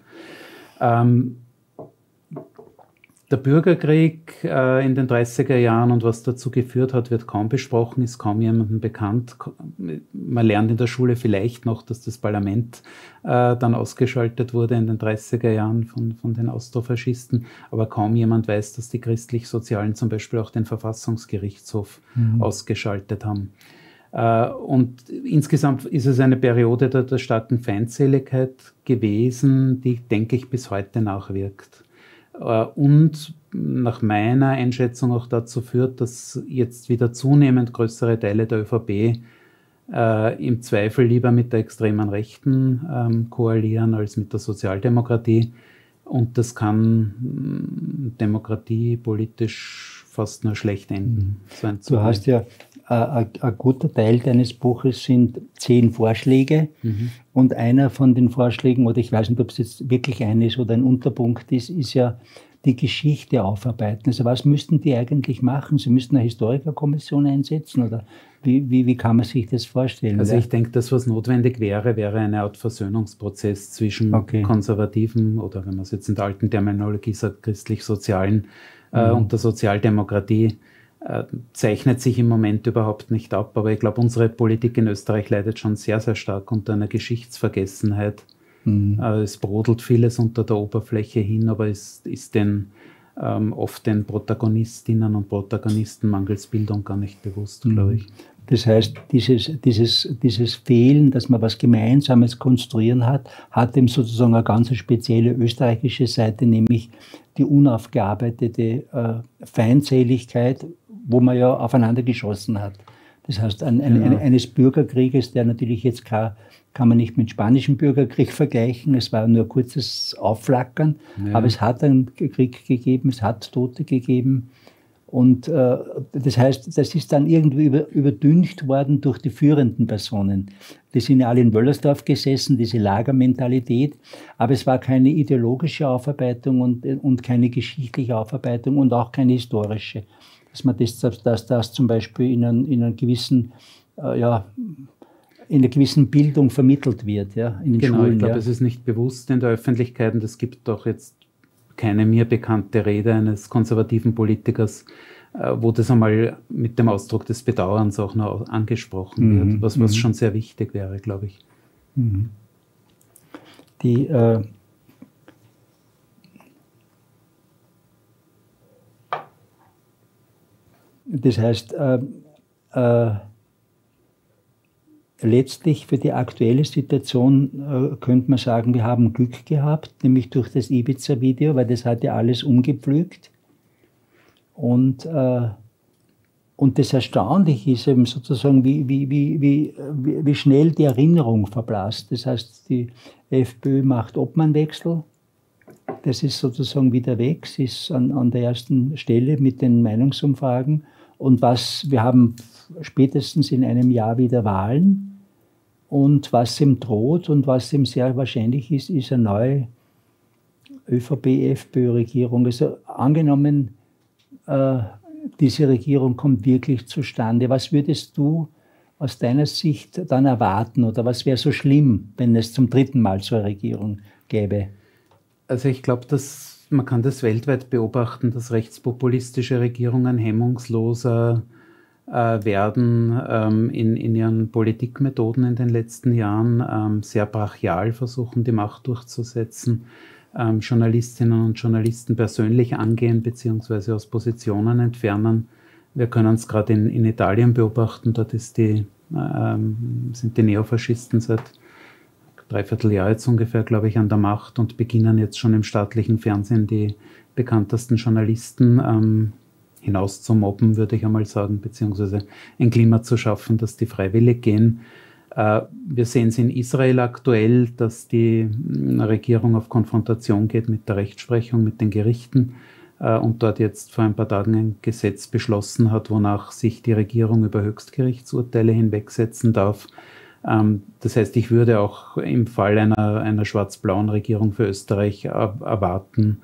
Ähm, Der Bürgerkrieg äh, in den dreißiger Jahren und was dazu geführt hat, wird kaum besprochen, ist kaum jemandem bekannt. Man lernt in der Schule vielleicht noch, dass das Parlament äh, dann ausgeschaltet wurde in den dreißiger Jahren von, von den Austrofaschisten, aber kaum jemand weiß, dass die Christlich-Sozialen zum Beispiel auch den Verfassungsgerichtshof mhm. ausgeschaltet haben. Äh, und insgesamt ist es eine Periode der, der starken Feindseligkeit gewesen, die, denke ich, bis heute nachwirkt. Und nach meiner Einschätzung auch dazu führt, dass jetzt wieder zunehmend größere Teile der ÖVP äh, im Zweifel lieber mit der extremen Rechten ähm, koalieren als mit der Sozialdemokratie. Und das kann mh, Demokratie politisch fast nur schlecht enden. So ein du hast ja, äh, ein guter Teil deines Buches sind zehn Vorschläge. Mhm. Und einer von den Vorschlägen, oder ich weiß nicht, ob es jetzt wirklich einer ist oder ein Unterpunkt ist, ist ja die Geschichte aufarbeiten. Also was müssten die eigentlich machen? Sie müssten eine Historikerkommission einsetzen, oder wie, wie, wie kann man sich das vorstellen? Also ich denke, das, was notwendig wäre, wäre eine Art Versöhnungsprozess zwischen okay. Konservativen oder, wenn man es jetzt in der alten Terminologie sagt, christlich-sozialen äh, mhm. und der Sozialdemokratie. Äh, zeichnet sich im Moment überhaupt nicht ab, aber ich glaube, unsere Politik in Österreich leidet schon sehr, sehr stark unter einer Geschichtsvergessenheit. Mhm. Äh, es brodelt vieles unter der Oberfläche hin, aber es ist den ähm, oft den Protagonistinnen und Protagonisten mangels Bildung gar nicht bewusst, glaube ich. Das heißt, dieses, dieses, dieses Fehlen, dass man was Gemeinsames konstruieren hat, hat eben sozusagen eine ganz spezielle österreichische Seite, nämlich die unaufgearbeitete äh, Feindseligkeit, wo man ja aufeinander geschossen hat. Das heißt, ein, ein, ein, eines Bürgerkrieges, der natürlich jetzt kann, kann man nicht mit dem Spanischen Bürgerkrieg vergleichen, es war nur ein kurzes Aufflackern, ja. Aber es hat einen Krieg gegeben, es hat Tote gegeben. Und äh, das heißt, das ist dann irgendwie über, überdüncht worden durch die führenden Personen. Die sind ja alle in Wöllersdorf gesessen, diese Lagermentalität, aber es war keine ideologische Aufarbeitung und, und keine geschichtliche Aufarbeitung und auch keine historische. Dass man das, dass das zum Beispiel in, einem, in einer gewissen, äh, ja, in einer gewissen Bildung vermittelt wird, ja, in den genau, Schulen. Ich glaube, ja. Es ist nicht bewusst in der Öffentlichkeit und es gibt doch jetzt keine mir bekannte Rede eines konservativen Politikers, äh, wo das einmal mit dem Ausdruck des Bedauerns auch noch angesprochen mhm. wird, was, was mhm. schon sehr wichtig wäre, glaube ich. Mhm. Die, äh, das heißt, äh, äh, letztlich für die aktuelle Situation äh, könnte man sagen, wir haben Glück gehabt, nämlich durch das Ibiza-Video, weil das hat ja alles umgepflügt. Und, äh, und das Erstaunliche ist eben sozusagen, wie, wie, wie, wie, wie schnell die Erinnerung verblasst. Das heißt, die FPÖ macht Obmannwechsel. Das ist sozusagen wieder weg. Sie ist an, an der ersten Stelle mit den Meinungsumfragen. Und was, wir haben spätestens in einem Jahr wieder Wahlen. Und was ihm droht und was ihm sehr wahrscheinlich ist, ist eine neue ÖVP-F PÖ-Regierung. Also angenommen, äh, diese Regierung kommt wirklich zustande. Was würdest du aus deiner Sicht dann erwarten oder was wäre so schlimm, wenn es zum dritten Mal so eine Regierung gäbe? Also ich glaube, dass man kann das weltweit beobachten, dass rechtspopulistische Regierungen hemmungsloser äh, werden ähm, in, in ihren Politikmethoden in den letzten Jahren, ähm, sehr brachial versuchen, die Macht durchzusetzen, ähm, Journalistinnen und Journalisten persönlich angehen bzw. aus Positionen entfernen. Wir können es gerade in, in Italien beobachten, dort ist die, ähm, sind die Neofaschisten seit dreiviertel Jahr jetzt ungefähr, glaube ich, an der Macht und beginnen jetzt schon im staatlichen Fernsehen die bekanntesten Journalisten ähm, hinaus zu mobben, würde ich einmal sagen, beziehungsweise ein Klima zu schaffen, dass die freiwillig gehen. Äh, wir sehen es in Israel aktuell, dass die Regierung auf Konfrontation geht mit der Rechtsprechung, mit den Gerichten äh, und dort jetzt vor ein paar Tagen ein Gesetz beschlossen hat, wonach sich die Regierung über Höchstgerichtsurteile hinwegsetzen darf. Ähm, das heißt, ich würde auch im Fall einer, einer schwarz-blauen Regierung für Österreich erwarten,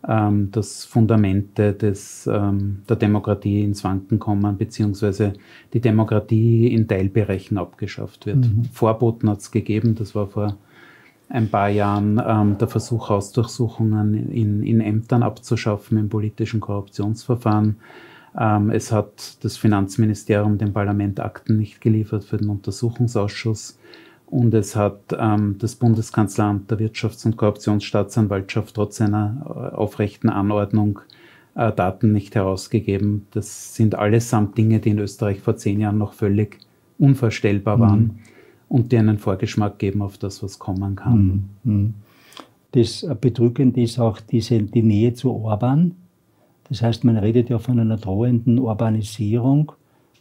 dass Fundamente des, ähm, der Demokratie ins Wanken kommen, beziehungsweise die Demokratie in Teilbereichen abgeschafft wird. Mhm. Vorboten hat es gegeben, das war vor ein paar Jahren ähm, der Versuch, Hausdurchsuchungen in, in Ämtern abzuschaffen, im politischen Korruptionsverfahren. Ähm, es hat das Finanzministerium dem Parlament Akten nicht geliefert für den Untersuchungsausschuss. Und es hat ähm, das Bundeskanzleramt der Wirtschafts- und Korruptionsstaatsanwaltschaft trotz einer äh, aufrechten Anordnung äh, Daten nicht herausgegeben. Das sind allesamt Dinge, die in Österreich vor zehn Jahren noch völlig unvorstellbar waren mhm. und die einen Vorgeschmack geben auf das, was kommen kann. Mhm. Das Bedrückende ist auch diese, die Nähe zu Orban. Das heißt, man redet ja von einer drohenden Urbanisierung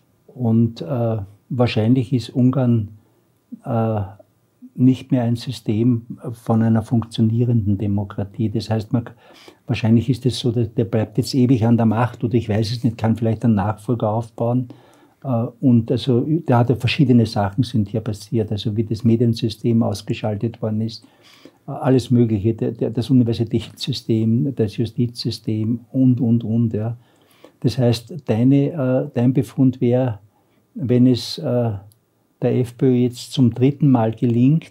und äh, wahrscheinlich ist Ungarn Äh, nicht mehr ein System von einer funktionierenden Demokratie. Das heißt, man, wahrscheinlich ist es so, der, der bleibt jetzt ewig an der Macht oder ich weiß es nicht, kann vielleicht einen Nachfolger aufbauen. Äh, und also, da hat ja verschiedene Sachen sind hier passiert, also wie das Mediensystem ausgeschaltet worden ist, äh, alles Mögliche, der, der, das Universitätssystem, das Justizsystem und, und, und. Ja. Das heißt, deine, äh, dein Befund wäre, wenn es äh, der FPÖ jetzt zum dritten Mal gelingt,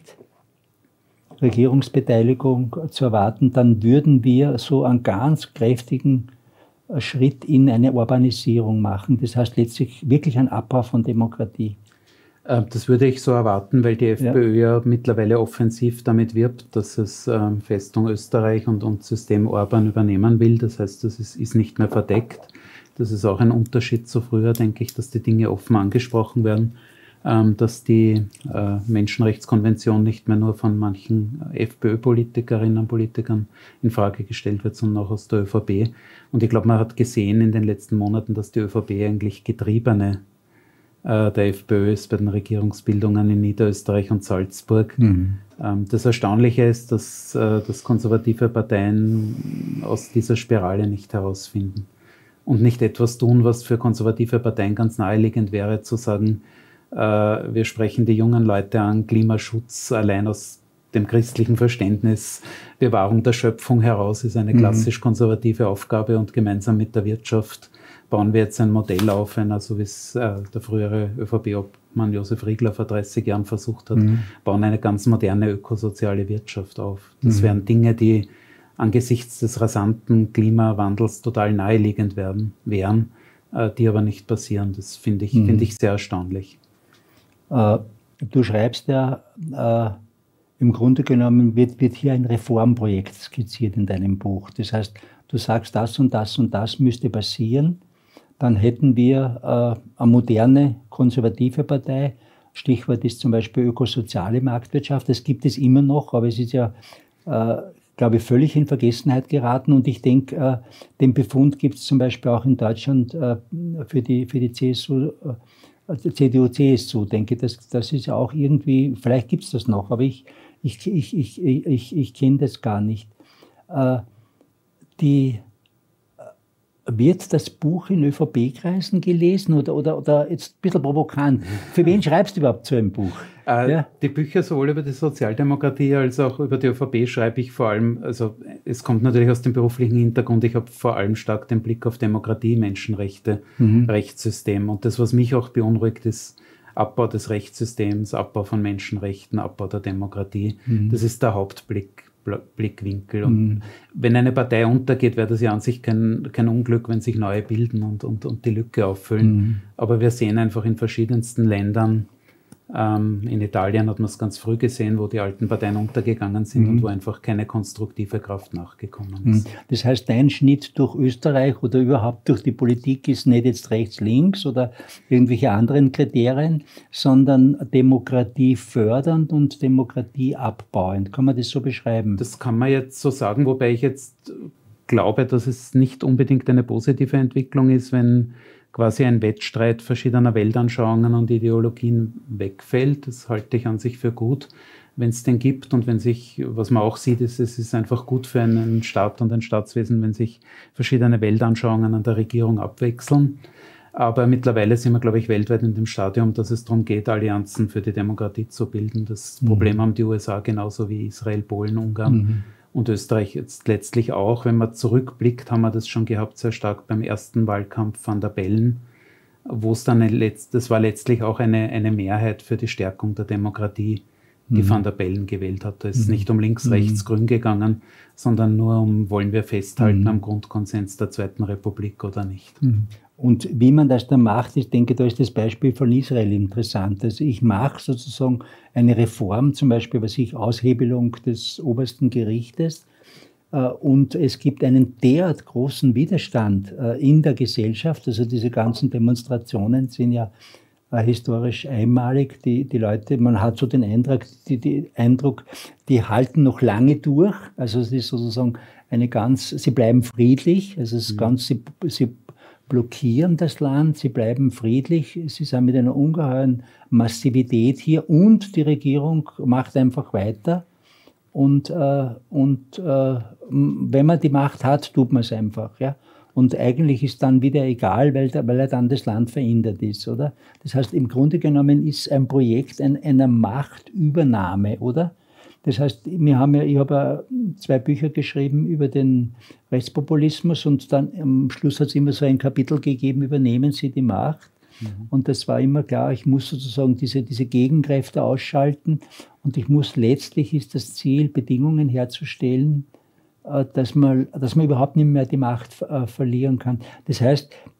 Regierungsbeteiligung zu erwarten, dann würden wir so einen ganz kräftigen Schritt in eine Urbanisierung machen. Das heißt letztlich wirklich ein Abbau von Demokratie. Das würde ich so erwarten, weil die FPÖ ja, ja mittlerweile offensiv damit wirbt, dass es ähm, Festung Österreich und, und System Orban übernehmen will. Das heißt, das ist, ist nicht mehr verdeckt. Das ist auch ein Unterschied zu früher, denke ich, dass die Dinge offen angesprochen werden, ähm, dass die äh, Menschenrechtskonvention nicht mehr nur von manchen FPÖ-Politikerinnen und Politikern in Frage gestellt wird, sondern auch aus der ÖVP. Und ich glaube, man hat gesehen in den letzten Monaten, dass die ÖVP eigentlich Getriebene der FPÖ ist bei den Regierungsbildungen in Niederösterreich und Salzburg. Mhm. Das Erstaunliche ist, dass, dass konservative Parteien aus dieser Spirale nicht herausfinden und nicht etwas tun, was für konservative Parteien ganz naheliegend wäre, zu sagen, wir sprechen die jungen Leute an, Klimaschutz allein aus dem christlichen Verständnis, Bewahrung der Schöpfung heraus ist eine klassisch konservative Aufgabe und gemeinsam mit der Wirtschaft bauen wir jetzt ein Modell auf, einer, so wie es äh, der frühere ÖVP-Obmann Josef Riegler vor dreißig Jahren versucht hat, mhm. bauen eine ganz moderne ökosoziale Wirtschaft auf. Das mhm. wären Dinge, die angesichts des rasanten Klimawandels total naheliegend werden, wären, äh, die aber nicht passieren. Das finde ich, mhm. find ich sehr erstaunlich. Äh, du schreibst ja, äh, im Grunde genommen wird, wird hier ein Reformprojekt skizziert in deinem Buch. Das heißt, du sagst, das und das und das müsste passieren. Dann hätten wir äh, eine moderne, konservative Partei. Stichwort ist zum Beispiel ökosoziale Marktwirtschaft. Das gibt es immer noch, aber es ist ja, äh, glaube ich, völlig in Vergessenheit geraten. Und ich denke, äh, den Befund gibt es zum Beispiel auch in Deutschland äh, für die, für die C S U, äh, C D U, C S U. Denke, das, das ist ja auch irgendwie, vielleicht gibt es das noch, aber ich, ich, ich, ich, ich, ich, ich kenne das gar nicht. Äh, die Wird das Buch in ÖVP-Kreisen gelesen oder, oder, oder jetzt ein bisschen provokant? Für wen schreibst du überhaupt so ein Buch? Äh, ja? Die Bücher sowohl über die Sozialdemokratie als auch über die ÖVP schreibe ich vor allem, also es kommt natürlich aus dem beruflichen Hintergrund, ich habe vor allem stark den Blick auf Demokratie, Menschenrechte, mhm. Rechtssystem. Und das, was mich auch beunruhigt, ist Abbau des Rechtssystems, Abbau von Menschenrechten, Abbau der Demokratie. Mhm. Das ist der Hauptblick. Blickwinkel. Und mhm. wenn eine Partei untergeht, wäre das ja an sich kein, kein Unglück, wenn sich neue bilden und, und, und die Lücke auffüllen. Mhm. Aber wir sehen einfach in verschiedensten Ländern, ähm, in Italien hat man es ganz früh gesehen, wo die alten Parteien untergegangen sind mhm. und wo einfach keine konstruktive Kraft nachgekommen ist. Das heißt, dein Schnitt durch Österreich oder überhaupt durch die Politik ist nicht jetzt rechts-links oder irgendwelche anderen Kriterien, sondern Demokratie fördernd und Demokratie abbauend. Kann man das so beschreiben? Das kann man jetzt so sagen, wobei ich jetzt glaube, dass es nicht unbedingt eine positive Entwicklung ist, wenn quasi ein Wettstreit verschiedener Weltanschauungen und Ideologien wegfällt. Das halte ich an sich für gut, wenn es den gibt und wenn sich, was man auch sieht, ist, es ist einfach gut für einen Staat und ein Staatswesen, wenn sich verschiedene Weltanschauungen an der Regierung abwechseln. Aber mittlerweile sind wir, glaube ich, weltweit in dem Stadium, dass es darum geht, Allianzen für die Demokratie zu bilden. Das mhm. Problem haben die U S A genauso wie Israel, Polen, Ungarn. Mhm. Und Österreich jetzt letztlich auch. Wenn man zurückblickt, haben wir das schon gehabt, sehr stark beim ersten Wahlkampf Van der Bellen, wo es dann, eine, das war letztlich auch eine, eine Mehrheit für die Stärkung der Demokratie, die mhm. Van der Bellen gewählt hat. Da ist es mhm. nicht um links, rechts, mhm. grün gegangen, sondern nur um, wollen wir festhalten mhm. am Grundkonsens der Zweiten Republik oder nicht. Mhm. Und wie man das dann macht, ich denke, da ist das Beispiel von Israel interessant. Also ich mache sozusagen eine Reform, zum Beispiel, was ich, Aushebelung des obersten Gerichtes, und es gibt einen derart großen Widerstand in der Gesellschaft. Also diese ganzen Demonstrationen sind ja historisch einmalig. Die, die Leute, man hat so den Eindruck die, die Eindruck, die halten noch lange durch. Also es ist sozusagen eine ganz, sie bleiben friedlich. Also es ist mhm. ganz, sie, sie blockieren das Land, sie bleiben friedlich, sie sind mit einer ungeheuren Massivität hier und die Regierung macht einfach weiter. Und, äh, und äh, wenn man die Macht hat, tut man es einfach. Ja? Und eigentlich ist dann wieder egal, weil, weil ja dann das Land verändert ist, oder? Das heißt, im Grunde genommen ist ein Projekt ein, einer Machtübernahme, oder? Das heißt, wir haben ja, ich habe ja zwei Bücher geschrieben über den Rechtspopulismus und dann am Schluss hat es immer so ein Kapitel gegeben, übernehmen Sie die Macht. Mhm. Und das war immer klar, ich muss sozusagen diese, diese Gegenkräfte ausschalten und ich muss, letztlich ist das Ziel, Bedingungen herzustellen, dass man, dass man überhaupt nicht mehr die Macht äh, verlieren kann. Das heißt,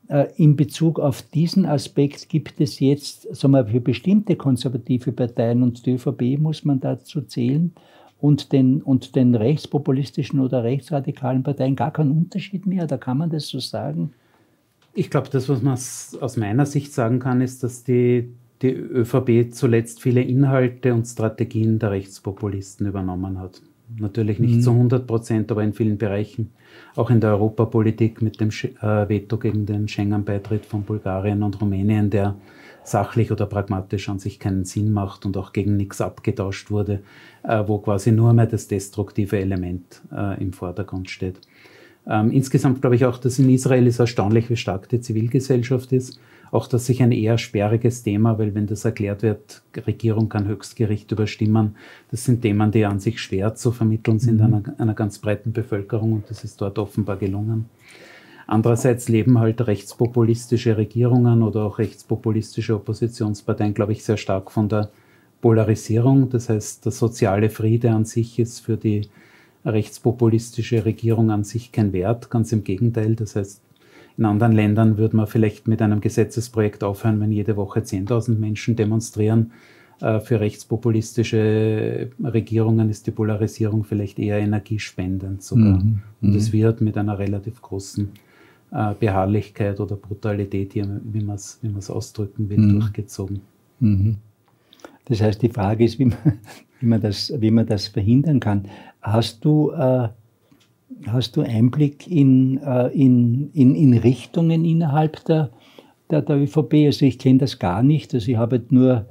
äh, in Bezug auf diesen Aspekt gibt es jetzt, sagen wir, für bestimmte konservative Parteien und die ÖVP muss man dazu zählen und den, und den rechtspopulistischen oder rechtsradikalen Parteien gar keinen Unterschied mehr, da kann man das so sagen? Ich glaube, das, was man aus meiner Sicht sagen kann, ist, dass die, die ÖVP zuletzt viele Inhalte und Strategien der Rechtspopulisten übernommen hat. Natürlich nicht mhm. zu hundert Prozent, aber in vielen Bereichen. Auch in der Europapolitik mit dem äh, Veto gegen den Schengen-Beitritt von Bulgarien und Rumänien, der sachlich oder pragmatisch an sich keinen Sinn macht und auch gegen nichts abgetauscht wurde, äh, wo quasi nur mehr das destruktive Element äh, im Vordergrund steht. Ähm, insgesamt glaube ich auch, dass in Israel ist erstaunlich, wie stark die Zivilgesellschaft ist. Auch dass sich ein eher sperriges Thema, weil wenn das erklärt wird, Regierung kann Höchstgericht überstimmen, das sind Themen, die an sich schwer zu vermitteln sind mhm. einer, einer ganz breiten Bevölkerung und das ist dort offenbar gelungen. Andererseits leben halt rechtspopulistische Regierungen oder auch rechtspopulistische Oppositionsparteien, glaube ich, sehr stark von der Polarisierung. Das heißt, der soziale Friede an sich ist für die rechtspopulistische Regierung an sich kein Wert, ganz im Gegenteil. Das heißt, in anderen Ländern würde man vielleicht mit einem Gesetzesprojekt aufhören, wenn jede Woche zehntausend Menschen demonstrieren. Für rechtspopulistische Regierungen ist die Polarisierung vielleicht eher energiespendend sogar. Mhm. Und es wird mit einer relativ großen Beharrlichkeit oder Brutalität, hier, wie man es wie man es ausdrücken will, mhm. durchgezogen. Mhm. Das heißt, die Frage ist, wie man, wie man, das, wie man das verhindern kann. Hast du, äh, hast du Einblick in, äh, in, in, in Richtungen innerhalb der, der, der ÖVP? Also ich kenne das gar nicht. Also ich habe nur,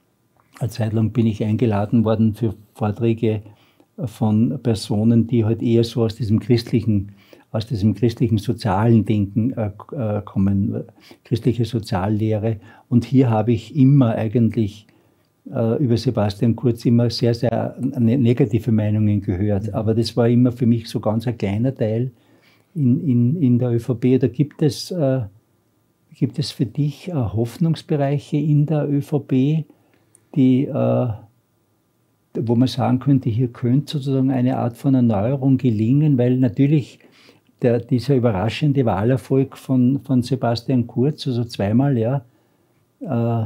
eine Zeit lang bin ich eingeladen worden für Vorträge von Personen, die halt eher so aus diesem christlichen, aus diesem christlichen sozialen Denken äh, kommen, christliche Soziallehre. Und hier habe ich immer eigentlich über Sebastian Kurz immer sehr, sehr negative Meinungen gehört. Aber das war immer für mich so ganz ein kleiner Teil in, in, in der ÖVP. Da gibt es, äh, gibt es für dich äh, Hoffnungsbereiche in der ÖVP, die, äh, wo man sagen könnte, hier könnte sozusagen eine Art von Erneuerung gelingen, weil natürlich der, dieser überraschende Wahlerfolg von, von Sebastian Kurz, also zweimal, ja, äh,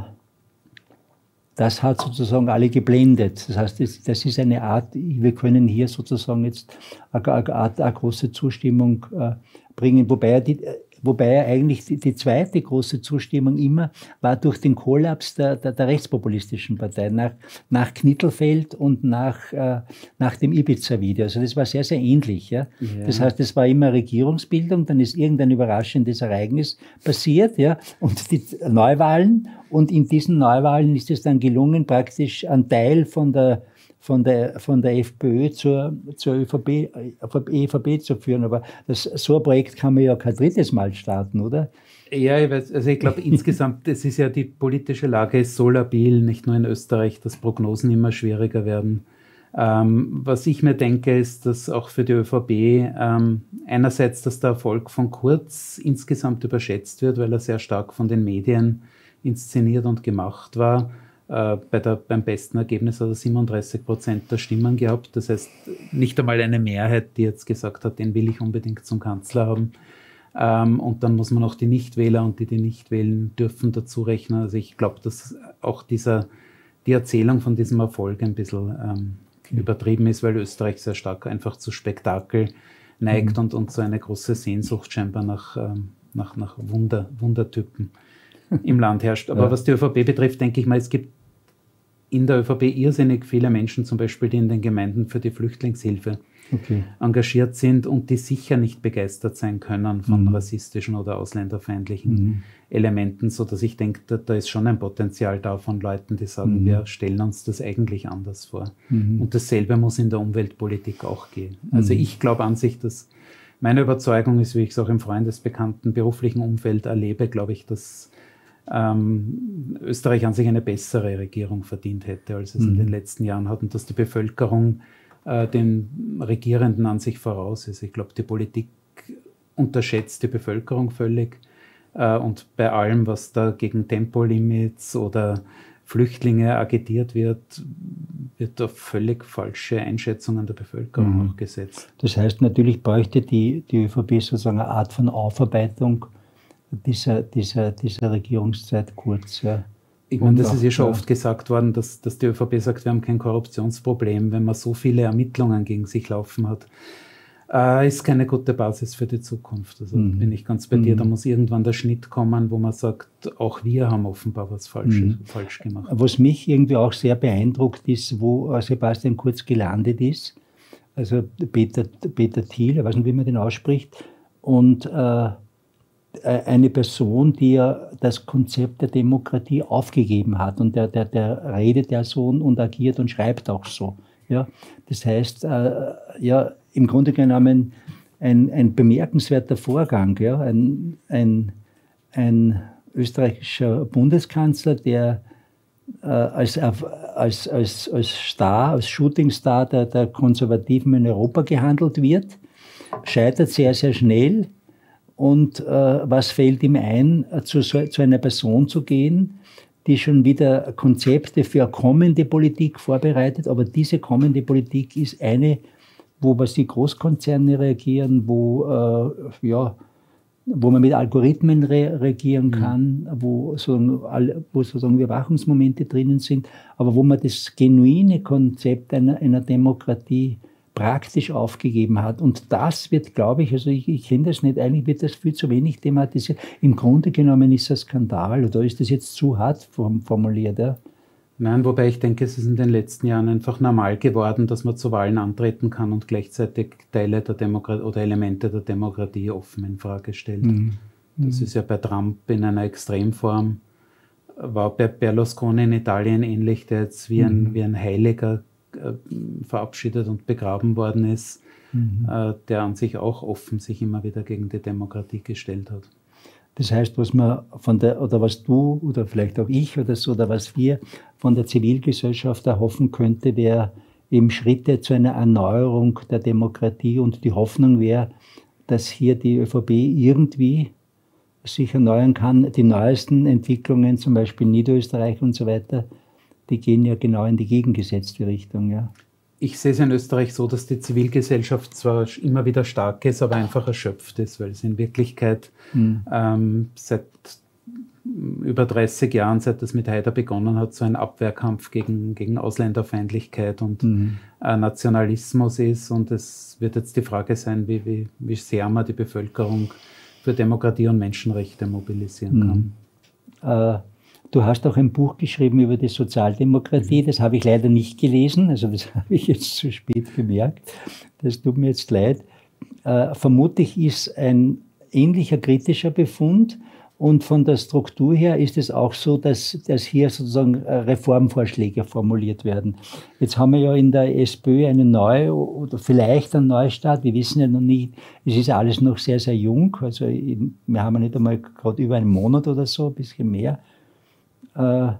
das hat sozusagen alle geblendet. Das heißt, das, das ist eine Art, wir können hier sozusagen jetzt eine, eine, eine große Zustimmung äh, bringen, wobei, die, wobei eigentlich die, die zweite große Zustimmung immer war durch den Kollaps der, der, der rechtspopulistischen Partei nach, nach Knittelfeld und nach, äh, nach dem Ibiza-Video. Also das war sehr, sehr ähnlich. Ja? Ja. Das heißt, es war immer Regierungsbildung, dann ist irgendein überraschendes Ereignis passiert, ja? Und die Neuwahlen. Und in diesen Neuwahlen ist es dann gelungen, praktisch einen Teil von der, von der, von der FPÖ zur, zur ÖVP, E V P zu führen. Aber das, so ein Projekt kann man ja kein drittes Mal starten, oder? Ja, ich weiß, also ich glaube insgesamt, es ist ja, die politische Lage ist so labil, nicht nur in Österreich, dass Prognosen immer schwieriger werden. Ähm, was ich mir denke, ist, dass auch für die ÖVP ähm, einerseits, dass der Erfolg von Kurz insgesamt überschätzt wird, weil er sehr stark von den Medien inszeniert und gemacht war. Äh, bei der, beim besten Ergebnis hat er siebenunddreißig Prozent der Stimmen gehabt. Das heißt, nicht einmal eine Mehrheit, die jetzt gesagt hat, den will ich unbedingt zum Kanzler haben. Ähm, und dann muss man auch die Nichtwähler und die, die nicht wählen dürfen, dazu rechnen. Also ich glaube, dass auch dieser, die Erzählung von diesem Erfolg ein bisschen ähm, okay. übertrieben ist, weil Österreich sehr stark einfach zu Spektakel neigt mhm. und, und so eine große Sehnsucht scheinbar nach, ähm, nach, nach Wunder, Wundertypen im Land herrscht. Aber ja. was die ÖVP betrifft, denke ich mal, es gibt in der ÖVP irrsinnig viele Menschen, zum Beispiel, die in den Gemeinden für die Flüchtlingshilfe okay. engagiert sind und die sicher nicht begeistert sein können von mhm. rassistischen oder ausländerfeindlichen mhm. Elementen, sodass ich denke, da, da ist schon ein Potenzial da von Leuten, die sagen, mhm. wir stellen uns das eigentlich anders vor. Mhm. Und dasselbe muss in der Umweltpolitik auch gehen. Also mhm. ich glaube an sich, dass meine Überzeugung ist, wie ich es auch im Freundesbekannten beruflichen Umfeld erlebe, glaube ich, dass Ähm, Österreich an sich eine bessere Regierung verdient hätte, als es mhm. in den letzten Jahren hat und dass die Bevölkerung äh, den Regierenden an sich voraus ist. Ich glaube, die Politik unterschätzt die Bevölkerung völlig äh, und bei allem, was da gegen Tempolimits oder Flüchtlinge agitiert wird, wird auf völlig falsche Einschätzungen der Bevölkerung mhm. auch gesetzt. Das heißt, natürlich bräuchte die, die ÖVP sozusagen eine Art von Aufarbeitung dieser, dieser, dieser Regierungszeit Kurz. Ja. Ich meine, das ist ja schon oft gesagt worden, dass, dass die ÖVP sagt, wir haben kein Korruptionsproblem, wenn man so viele Ermittlungen gegen sich laufen hat. Äh, ist keine gute Basis für die Zukunft. Also mhm. bin ich ganz bei dir, da muss irgendwann der Schnitt kommen, wo man sagt, auch wir haben offenbar was Falsches, mhm. falsch gemacht. Was mich irgendwie auch sehr beeindruckt ist, wo Sebastian Kurz gelandet ist, also Peter, Peter Thiel, ich weiß nicht, wie man den ausspricht, und äh, eine Person, die ja das Konzept der Demokratie aufgegeben hat, und der, der, der redet ja so und agiert und schreibt auch so. Ja? Das heißt, äh, ja, im Grunde genommen ein, ein bemerkenswerter Vorgang. Ja? Ein, ein, ein österreichischer Bundeskanzler, der äh, als, als, als, als Star, als Shootingstar der, der Konservativen in Europa gehandelt wird, scheitert sehr, sehr schnell. Und äh, was fällt ihm ein, zu, zu einer Person zu gehen, die schon wieder Konzepte für eine kommende Politik vorbereitet, aber diese kommende Politik ist eine, wo was die Großkonzerne reagieren, wo, äh, ja, wo man mit Algorithmen re regieren kann, mhm. wo, so, wo sozusagen Überwachungsmomente drinnen sind, aber wo man das genuine Konzept einer, einer Demokratie praktisch aufgegeben hat. Und das wird, glaube ich, also ich, ich kenne das nicht, eigentlich wird das viel zu wenig thematisiert. Im Grunde genommen ist das Skandal, oder ist das jetzt zu hart formuliert? Ja? Nein, wobei ich denke, es ist in den letzten Jahren einfach normal geworden, dass man zu Wahlen antreten kann und gleichzeitig Teile der Demokratie oder Elemente der Demokratie offen in Frage stellt. Mhm. Das ist ja bei Trump in einer Extremform, war bei Berlusconi in Italien ähnlich, der jetzt wie ein, mhm. wie ein Heiliger äh, verabschiedet und begraben worden ist, mhm. äh, der an sich auch offen sich immer wieder gegen die Demokratie gestellt hat. Das heißt, was man von der, oder was du oder vielleicht auch ich oder so, oder was wir von der Zivilgesellschaft erhoffen könnte, wäre eben Schritte zu einer Erneuerung der Demokratie, und die Hoffnung wäre, dass hier die ÖVP irgendwie sich erneuern kann. Die neuesten Entwicklungen, zum Beispiel Niederösterreich und so weiter, die gehen ja genau in die gegengesetzte Richtung. Ja. Ich sehe es in Österreich so, dass die Zivilgesellschaft zwar immer wieder stark ist, aber einfach erschöpft ist, weil es in Wirklichkeit mhm. ähm, seit über dreißig Jahren, seit das mit Haider begonnen hat, so ein Abwehrkampf gegen, gegen Ausländerfeindlichkeit und mhm. äh, Nationalismus ist. Und es wird jetzt die Frage sein, wie, wie, wie sehr man die Bevölkerung für Demokratie und Menschenrechte mobilisieren kann. Mhm. Äh, Du hast auch ein Buch geschrieben über die Sozialdemokratie, das habe ich leider nicht gelesen, also das habe ich jetzt zu spät bemerkt, das tut mir jetzt leid. Äh, vermutlich ist ein ähnlicher kritischer Befund, und von der Struktur her ist es auch so, dass, dass hier sozusagen Reformvorschläge formuliert werden. Jetzt haben wir ja in der SPÖ eine neue oder vielleicht einen Neustart, wir wissen ja noch nicht, es ist alles noch sehr, sehr jung, also wir haben ja nicht einmal gerade über einen Monat oder so, ein bisschen mehr. Äh,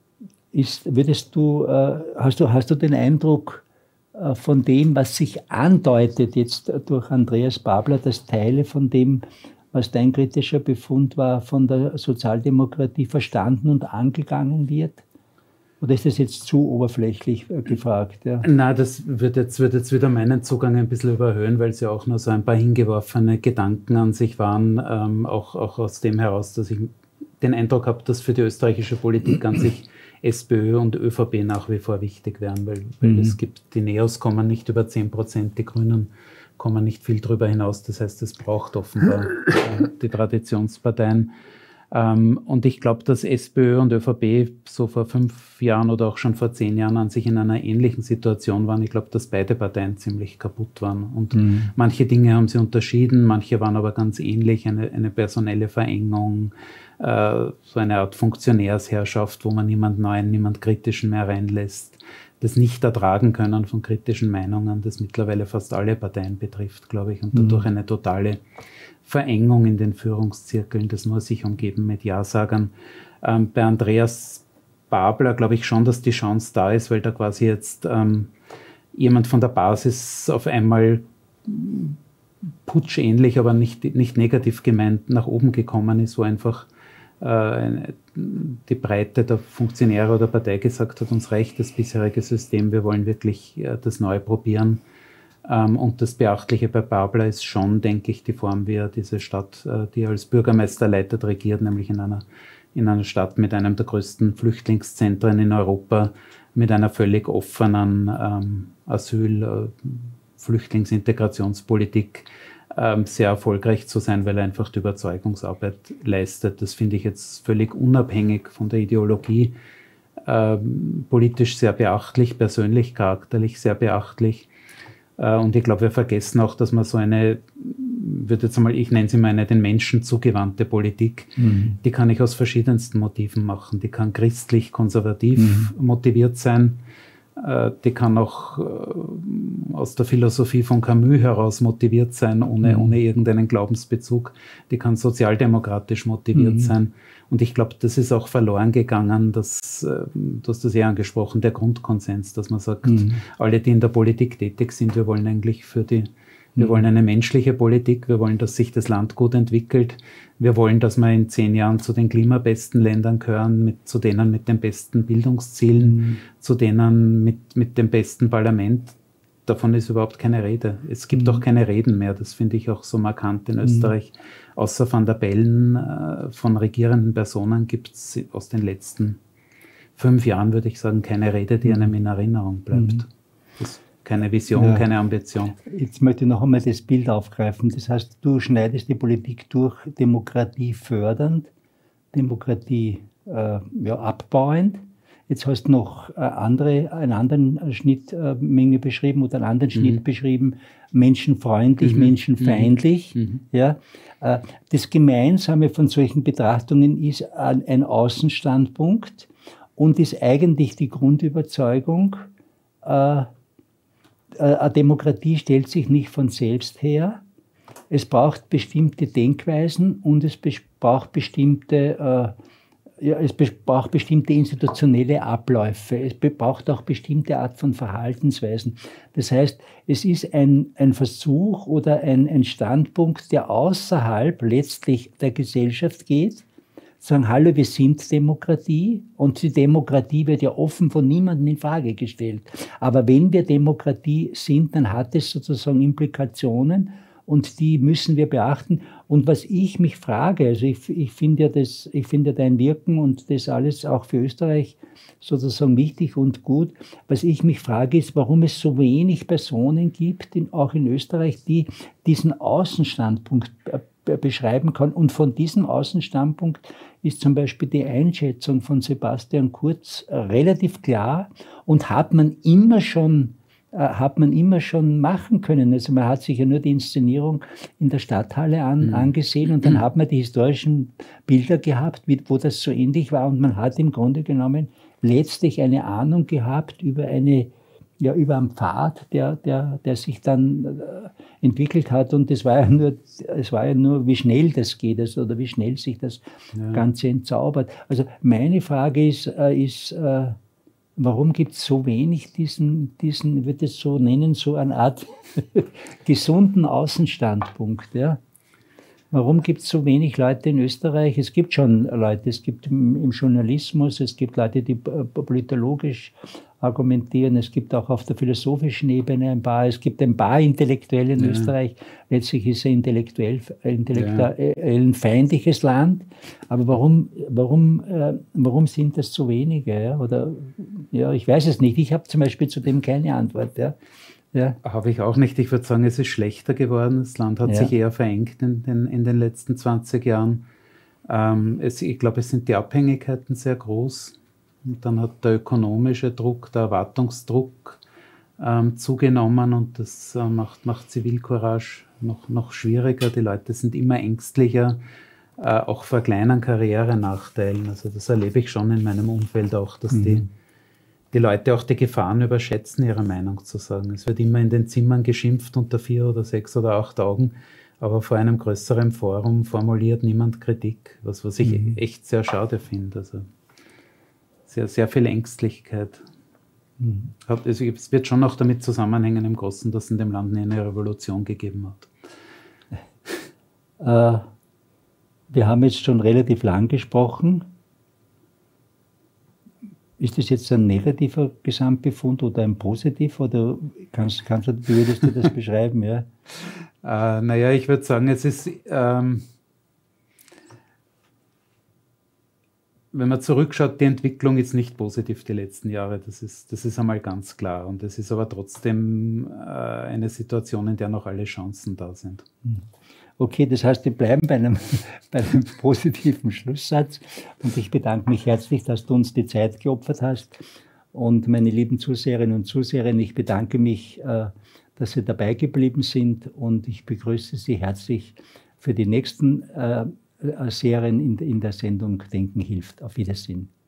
ist, würdest du, äh, hast du, hast du den Eindruck äh, von dem, was sich andeutet jetzt durch Andreas Babler, dass Teile von dem, was dein kritischer Befund war, von der Sozialdemokratie verstanden und angegangen wird? Oder ist das jetzt zu oberflächlich äh, gefragt? Ja? Nein, das wird jetzt, wird jetzt wieder meinen Zugang ein bisschen überhöhen, weil es ja auch nur so ein paar hingeworfene Gedanken an sich waren, ähm, auch, auch aus dem heraus, dass ich den Eindruck habe, dass für die österreichische Politik an sich SPÖ und ÖVP nach wie vor wichtig wären, weil, weil mhm. es gibt, die Neos kommen nicht über zehn Prozent, die Grünen kommen nicht viel drüber hinaus, das heißt, es braucht offenbar äh, die Traditionsparteien. Ähm, und ich glaube, dass SPÖ und ÖVP so vor fünf Jahren oder auch schon vor zehn Jahren an sich in einer ähnlichen Situation waren. Ich glaube, dass beide Parteien ziemlich kaputt waren. Und mhm. manche Dinge haben sie unterschieden, manche waren aber ganz ähnlich, eine, eine personelle Verengung, äh, so eine Art Funktionärsherrschaft, wo man niemand Neuen, niemand Kritischen mehr reinlässt. Das Nicht-Ertragen können von kritischen Meinungen, das mittlerweile fast alle Parteien betrifft, glaube ich, und dadurch eine totale Verengung in den Führungszirkeln, das nur sich umgeben mit Ja-Sagern. Ähm, bei Andreas Babler glaube ich schon, dass die Chance da ist, weil da quasi jetzt ähm, jemand von der Basis auf einmal putschähnlich, aber nicht, nicht negativ gemeint, nach oben gekommen ist, wo einfach äh, die Breite der Funktionäre oder Partei gesagt hat, uns reicht das bisherige System, wir wollen wirklich äh, das neu probieren. Ähm, und das Beachtliche bei Babler ist schon, denke ich, die Form, wie er diese Stadt, äh, die er als Bürgermeister leitet, regiert, nämlich in einer, in einer Stadt mit einem der größten Flüchtlingszentren in Europa, mit einer völlig offenen ähm, Asyl-, äh, Flüchtlingsintegrationspolitik ähm, sehr erfolgreich zu sein, weil er einfach die Überzeugungsarbeit leistet. Das finde ich jetzt völlig unabhängig von der Ideologie, ähm, politisch sehr beachtlich, persönlich, charakterlich sehr beachtlich. Äh, und ich glaube, wir vergessen auch, dass man so eine, würde jetzt einmal, ich nenne sie mal eine den Menschen zugewandte Politik, mhm. die kann ich aus verschiedensten Motiven machen. Die kann christlich-konservativ mhm. motiviert sein. Die kann auch aus der Philosophie von Camus heraus motiviert sein, ohne, mhm. ohne irgendeinen Glaubensbezug. Die kann sozialdemokratisch motiviert mhm. sein. Und ich glaube, das ist auch verloren gegangen, dass, du hast das ja angesprochen, der Grundkonsens, dass man sagt, mhm. alle, die in der Politik tätig sind, wir wollen eigentlich für die, wir mhm. wollen eine menschliche Politik, wir wollen, dass sich das Land gut entwickelt, wir wollen, dass wir in zehn Jahren zu den klimabesten Ländern gehören, mit, zu denen mit den besten Bildungszielen, mhm. zu denen mit, mit dem besten Parlament. Davon ist überhaupt keine Rede. Es gibt mhm. auch keine Reden mehr. Das finde ich auch so markant in Österreich. Mhm. Außer Van der Bellen äh, von regierenden Personen gibt es aus den letzten fünf Jahren, würde ich sagen, keine Rede, die einem in Erinnerung bleibt. Mhm. Das Keine Vision, ja. keine Ambition. Jetzt möchte ich noch einmal das Bild aufgreifen. Das heißt, du schneidest die Politik durch, Demokratie fördernd, Demokratie äh, ja, abbauend. Jetzt hast du noch äh, andere, einen anderen Schnittmenge äh, beschrieben oder einen anderen mhm. Schnitt beschrieben, menschenfreundlich, mhm. menschenfeindlich. Mhm. Ja. Äh, das Gemeinsame von solchen Betrachtungen ist ein, ein Außenstandpunkt und ist eigentlich die Grundüberzeugung, äh, eine Demokratie stellt sich nicht von selbst her. Es braucht bestimmte Denkweisen und es braucht bestimmte, äh, ja, es braucht bestimmte institutionelle Abläufe. Es braucht auch bestimmte Art von Verhaltensweisen. Das heißt, es ist ein, ein Versuch oder ein, ein Standpunkt, der außerhalb letztlich der Gesellschaft geht. Sagen, hallo, wir sind Demokratie und die Demokratie wird ja offen von niemandem in Frage gestellt. Aber wenn wir Demokratie sind, dann hat es sozusagen Implikationen und die müssen wir beachten. Und was ich mich frage, also ich, ich finde ja das, ich finde ja dein Wirken und das alles auch für Österreich sozusagen wichtig und gut. Was ich mich frage, ist, warum es so wenig Personen gibt, in, auch in Österreich, die diesen Außenstandpunkt beschreiben kann. Und von diesem Außenstandpunkt ist zum Beispiel die Einschätzung von Sebastian Kurz relativ klar und hat man immer schon, äh, hat man immer schon machen können. Also man hat sich ja nur die Inszenierung in der Stadthalle an, mhm. angesehen und dann hat man die historischen Bilder gehabt, wie, wo das so ähnlich war und man hat im Grunde genommen letztlich eine Ahnung gehabt über eine ja, über einen Pfad, der, der, der sich dann äh, entwickelt hat. Und es war ja nur, es war ja nur, wie schnell das geht, also, oder wie schnell sich das ja. Ganze entzaubert. Also meine Frage ist, äh, ist äh, warum gibt es so wenig diesen, diesen, ich würde es so nennen, so eine Art gesunden Außenstandpunkt, ja? Warum gibt es so wenig Leute in Österreich? Es gibt schon Leute, es gibt im, im Journalismus, es gibt Leute, die politologisch argumentieren, es gibt auch auf der philosophischen Ebene ein paar, es gibt ein paar Intellektuelle in ja. Österreich. Letztlich ist es ein intellektuell, intellektuell ein feindliches Land. Aber warum, warum, äh, warum sind das so wenige? Ja? Oder, ja, ich weiß es nicht. Ich habe zum Beispiel zu dem keine Antwort. Ja? Ja. Habe ich auch nicht. Ich würde sagen, es ist schlechter geworden. Das Land hat ja. sich eher verengt in den, in den letzten zwanzig Jahren. Ähm, es, ich glaube, es sind die Abhängigkeiten sehr groß. Und dann hat der ökonomische Druck, der Erwartungsdruck ähm, zugenommen und das äh, macht, macht Zivilcourage noch, noch schwieriger. Die Leute sind immer ängstlicher, äh, auch vor kleinen Karrierenachteilen. Also das erlebe ich schon in meinem Umfeld auch, dass mhm. die die Leute auch die Gefahren überschätzen, ihre Meinung zu sagen. Es wird immer in den Zimmern geschimpft unter vier oder sechs oder acht Augen, aber vor einem größeren Forum formuliert niemand Kritik, was, was ich mhm. echt sehr schade finde. Also sehr, sehr viel Ängstlichkeit. Mhm. Also es wird schon auch damit zusammenhängen im Großen, dass es in dem Land nie eine Revolution gegeben hat. Äh, wir haben jetzt schon relativ lang gesprochen. Ist das jetzt ein negativer Gesamtbefund oder ein positiv? Oder kannst, kannst du, wie würdest du das beschreiben? Ja? Äh, naja, ich würde sagen, es ist, ähm, wenn man zurückschaut, die Entwicklung ist nicht positiv die letzten Jahre. Das ist, das ist einmal ganz klar. Und es ist aber trotzdem äh, eine Situation, in der noch alle Chancen da sind. Okay, das heißt, wir bleiben bei einem, bei einem positiven Schlusssatz. Und ich bedanke mich herzlich, dass du uns die Zeit geopfert hast. Und meine lieben Zuseherinnen und Zuseher, ich bedanke mich, äh, dass Sie dabei geblieben sind. Und ich begrüße Sie herzlich für die nächsten äh, Serien in, in der Sendung Denken hilft. Auf Wiedersehen.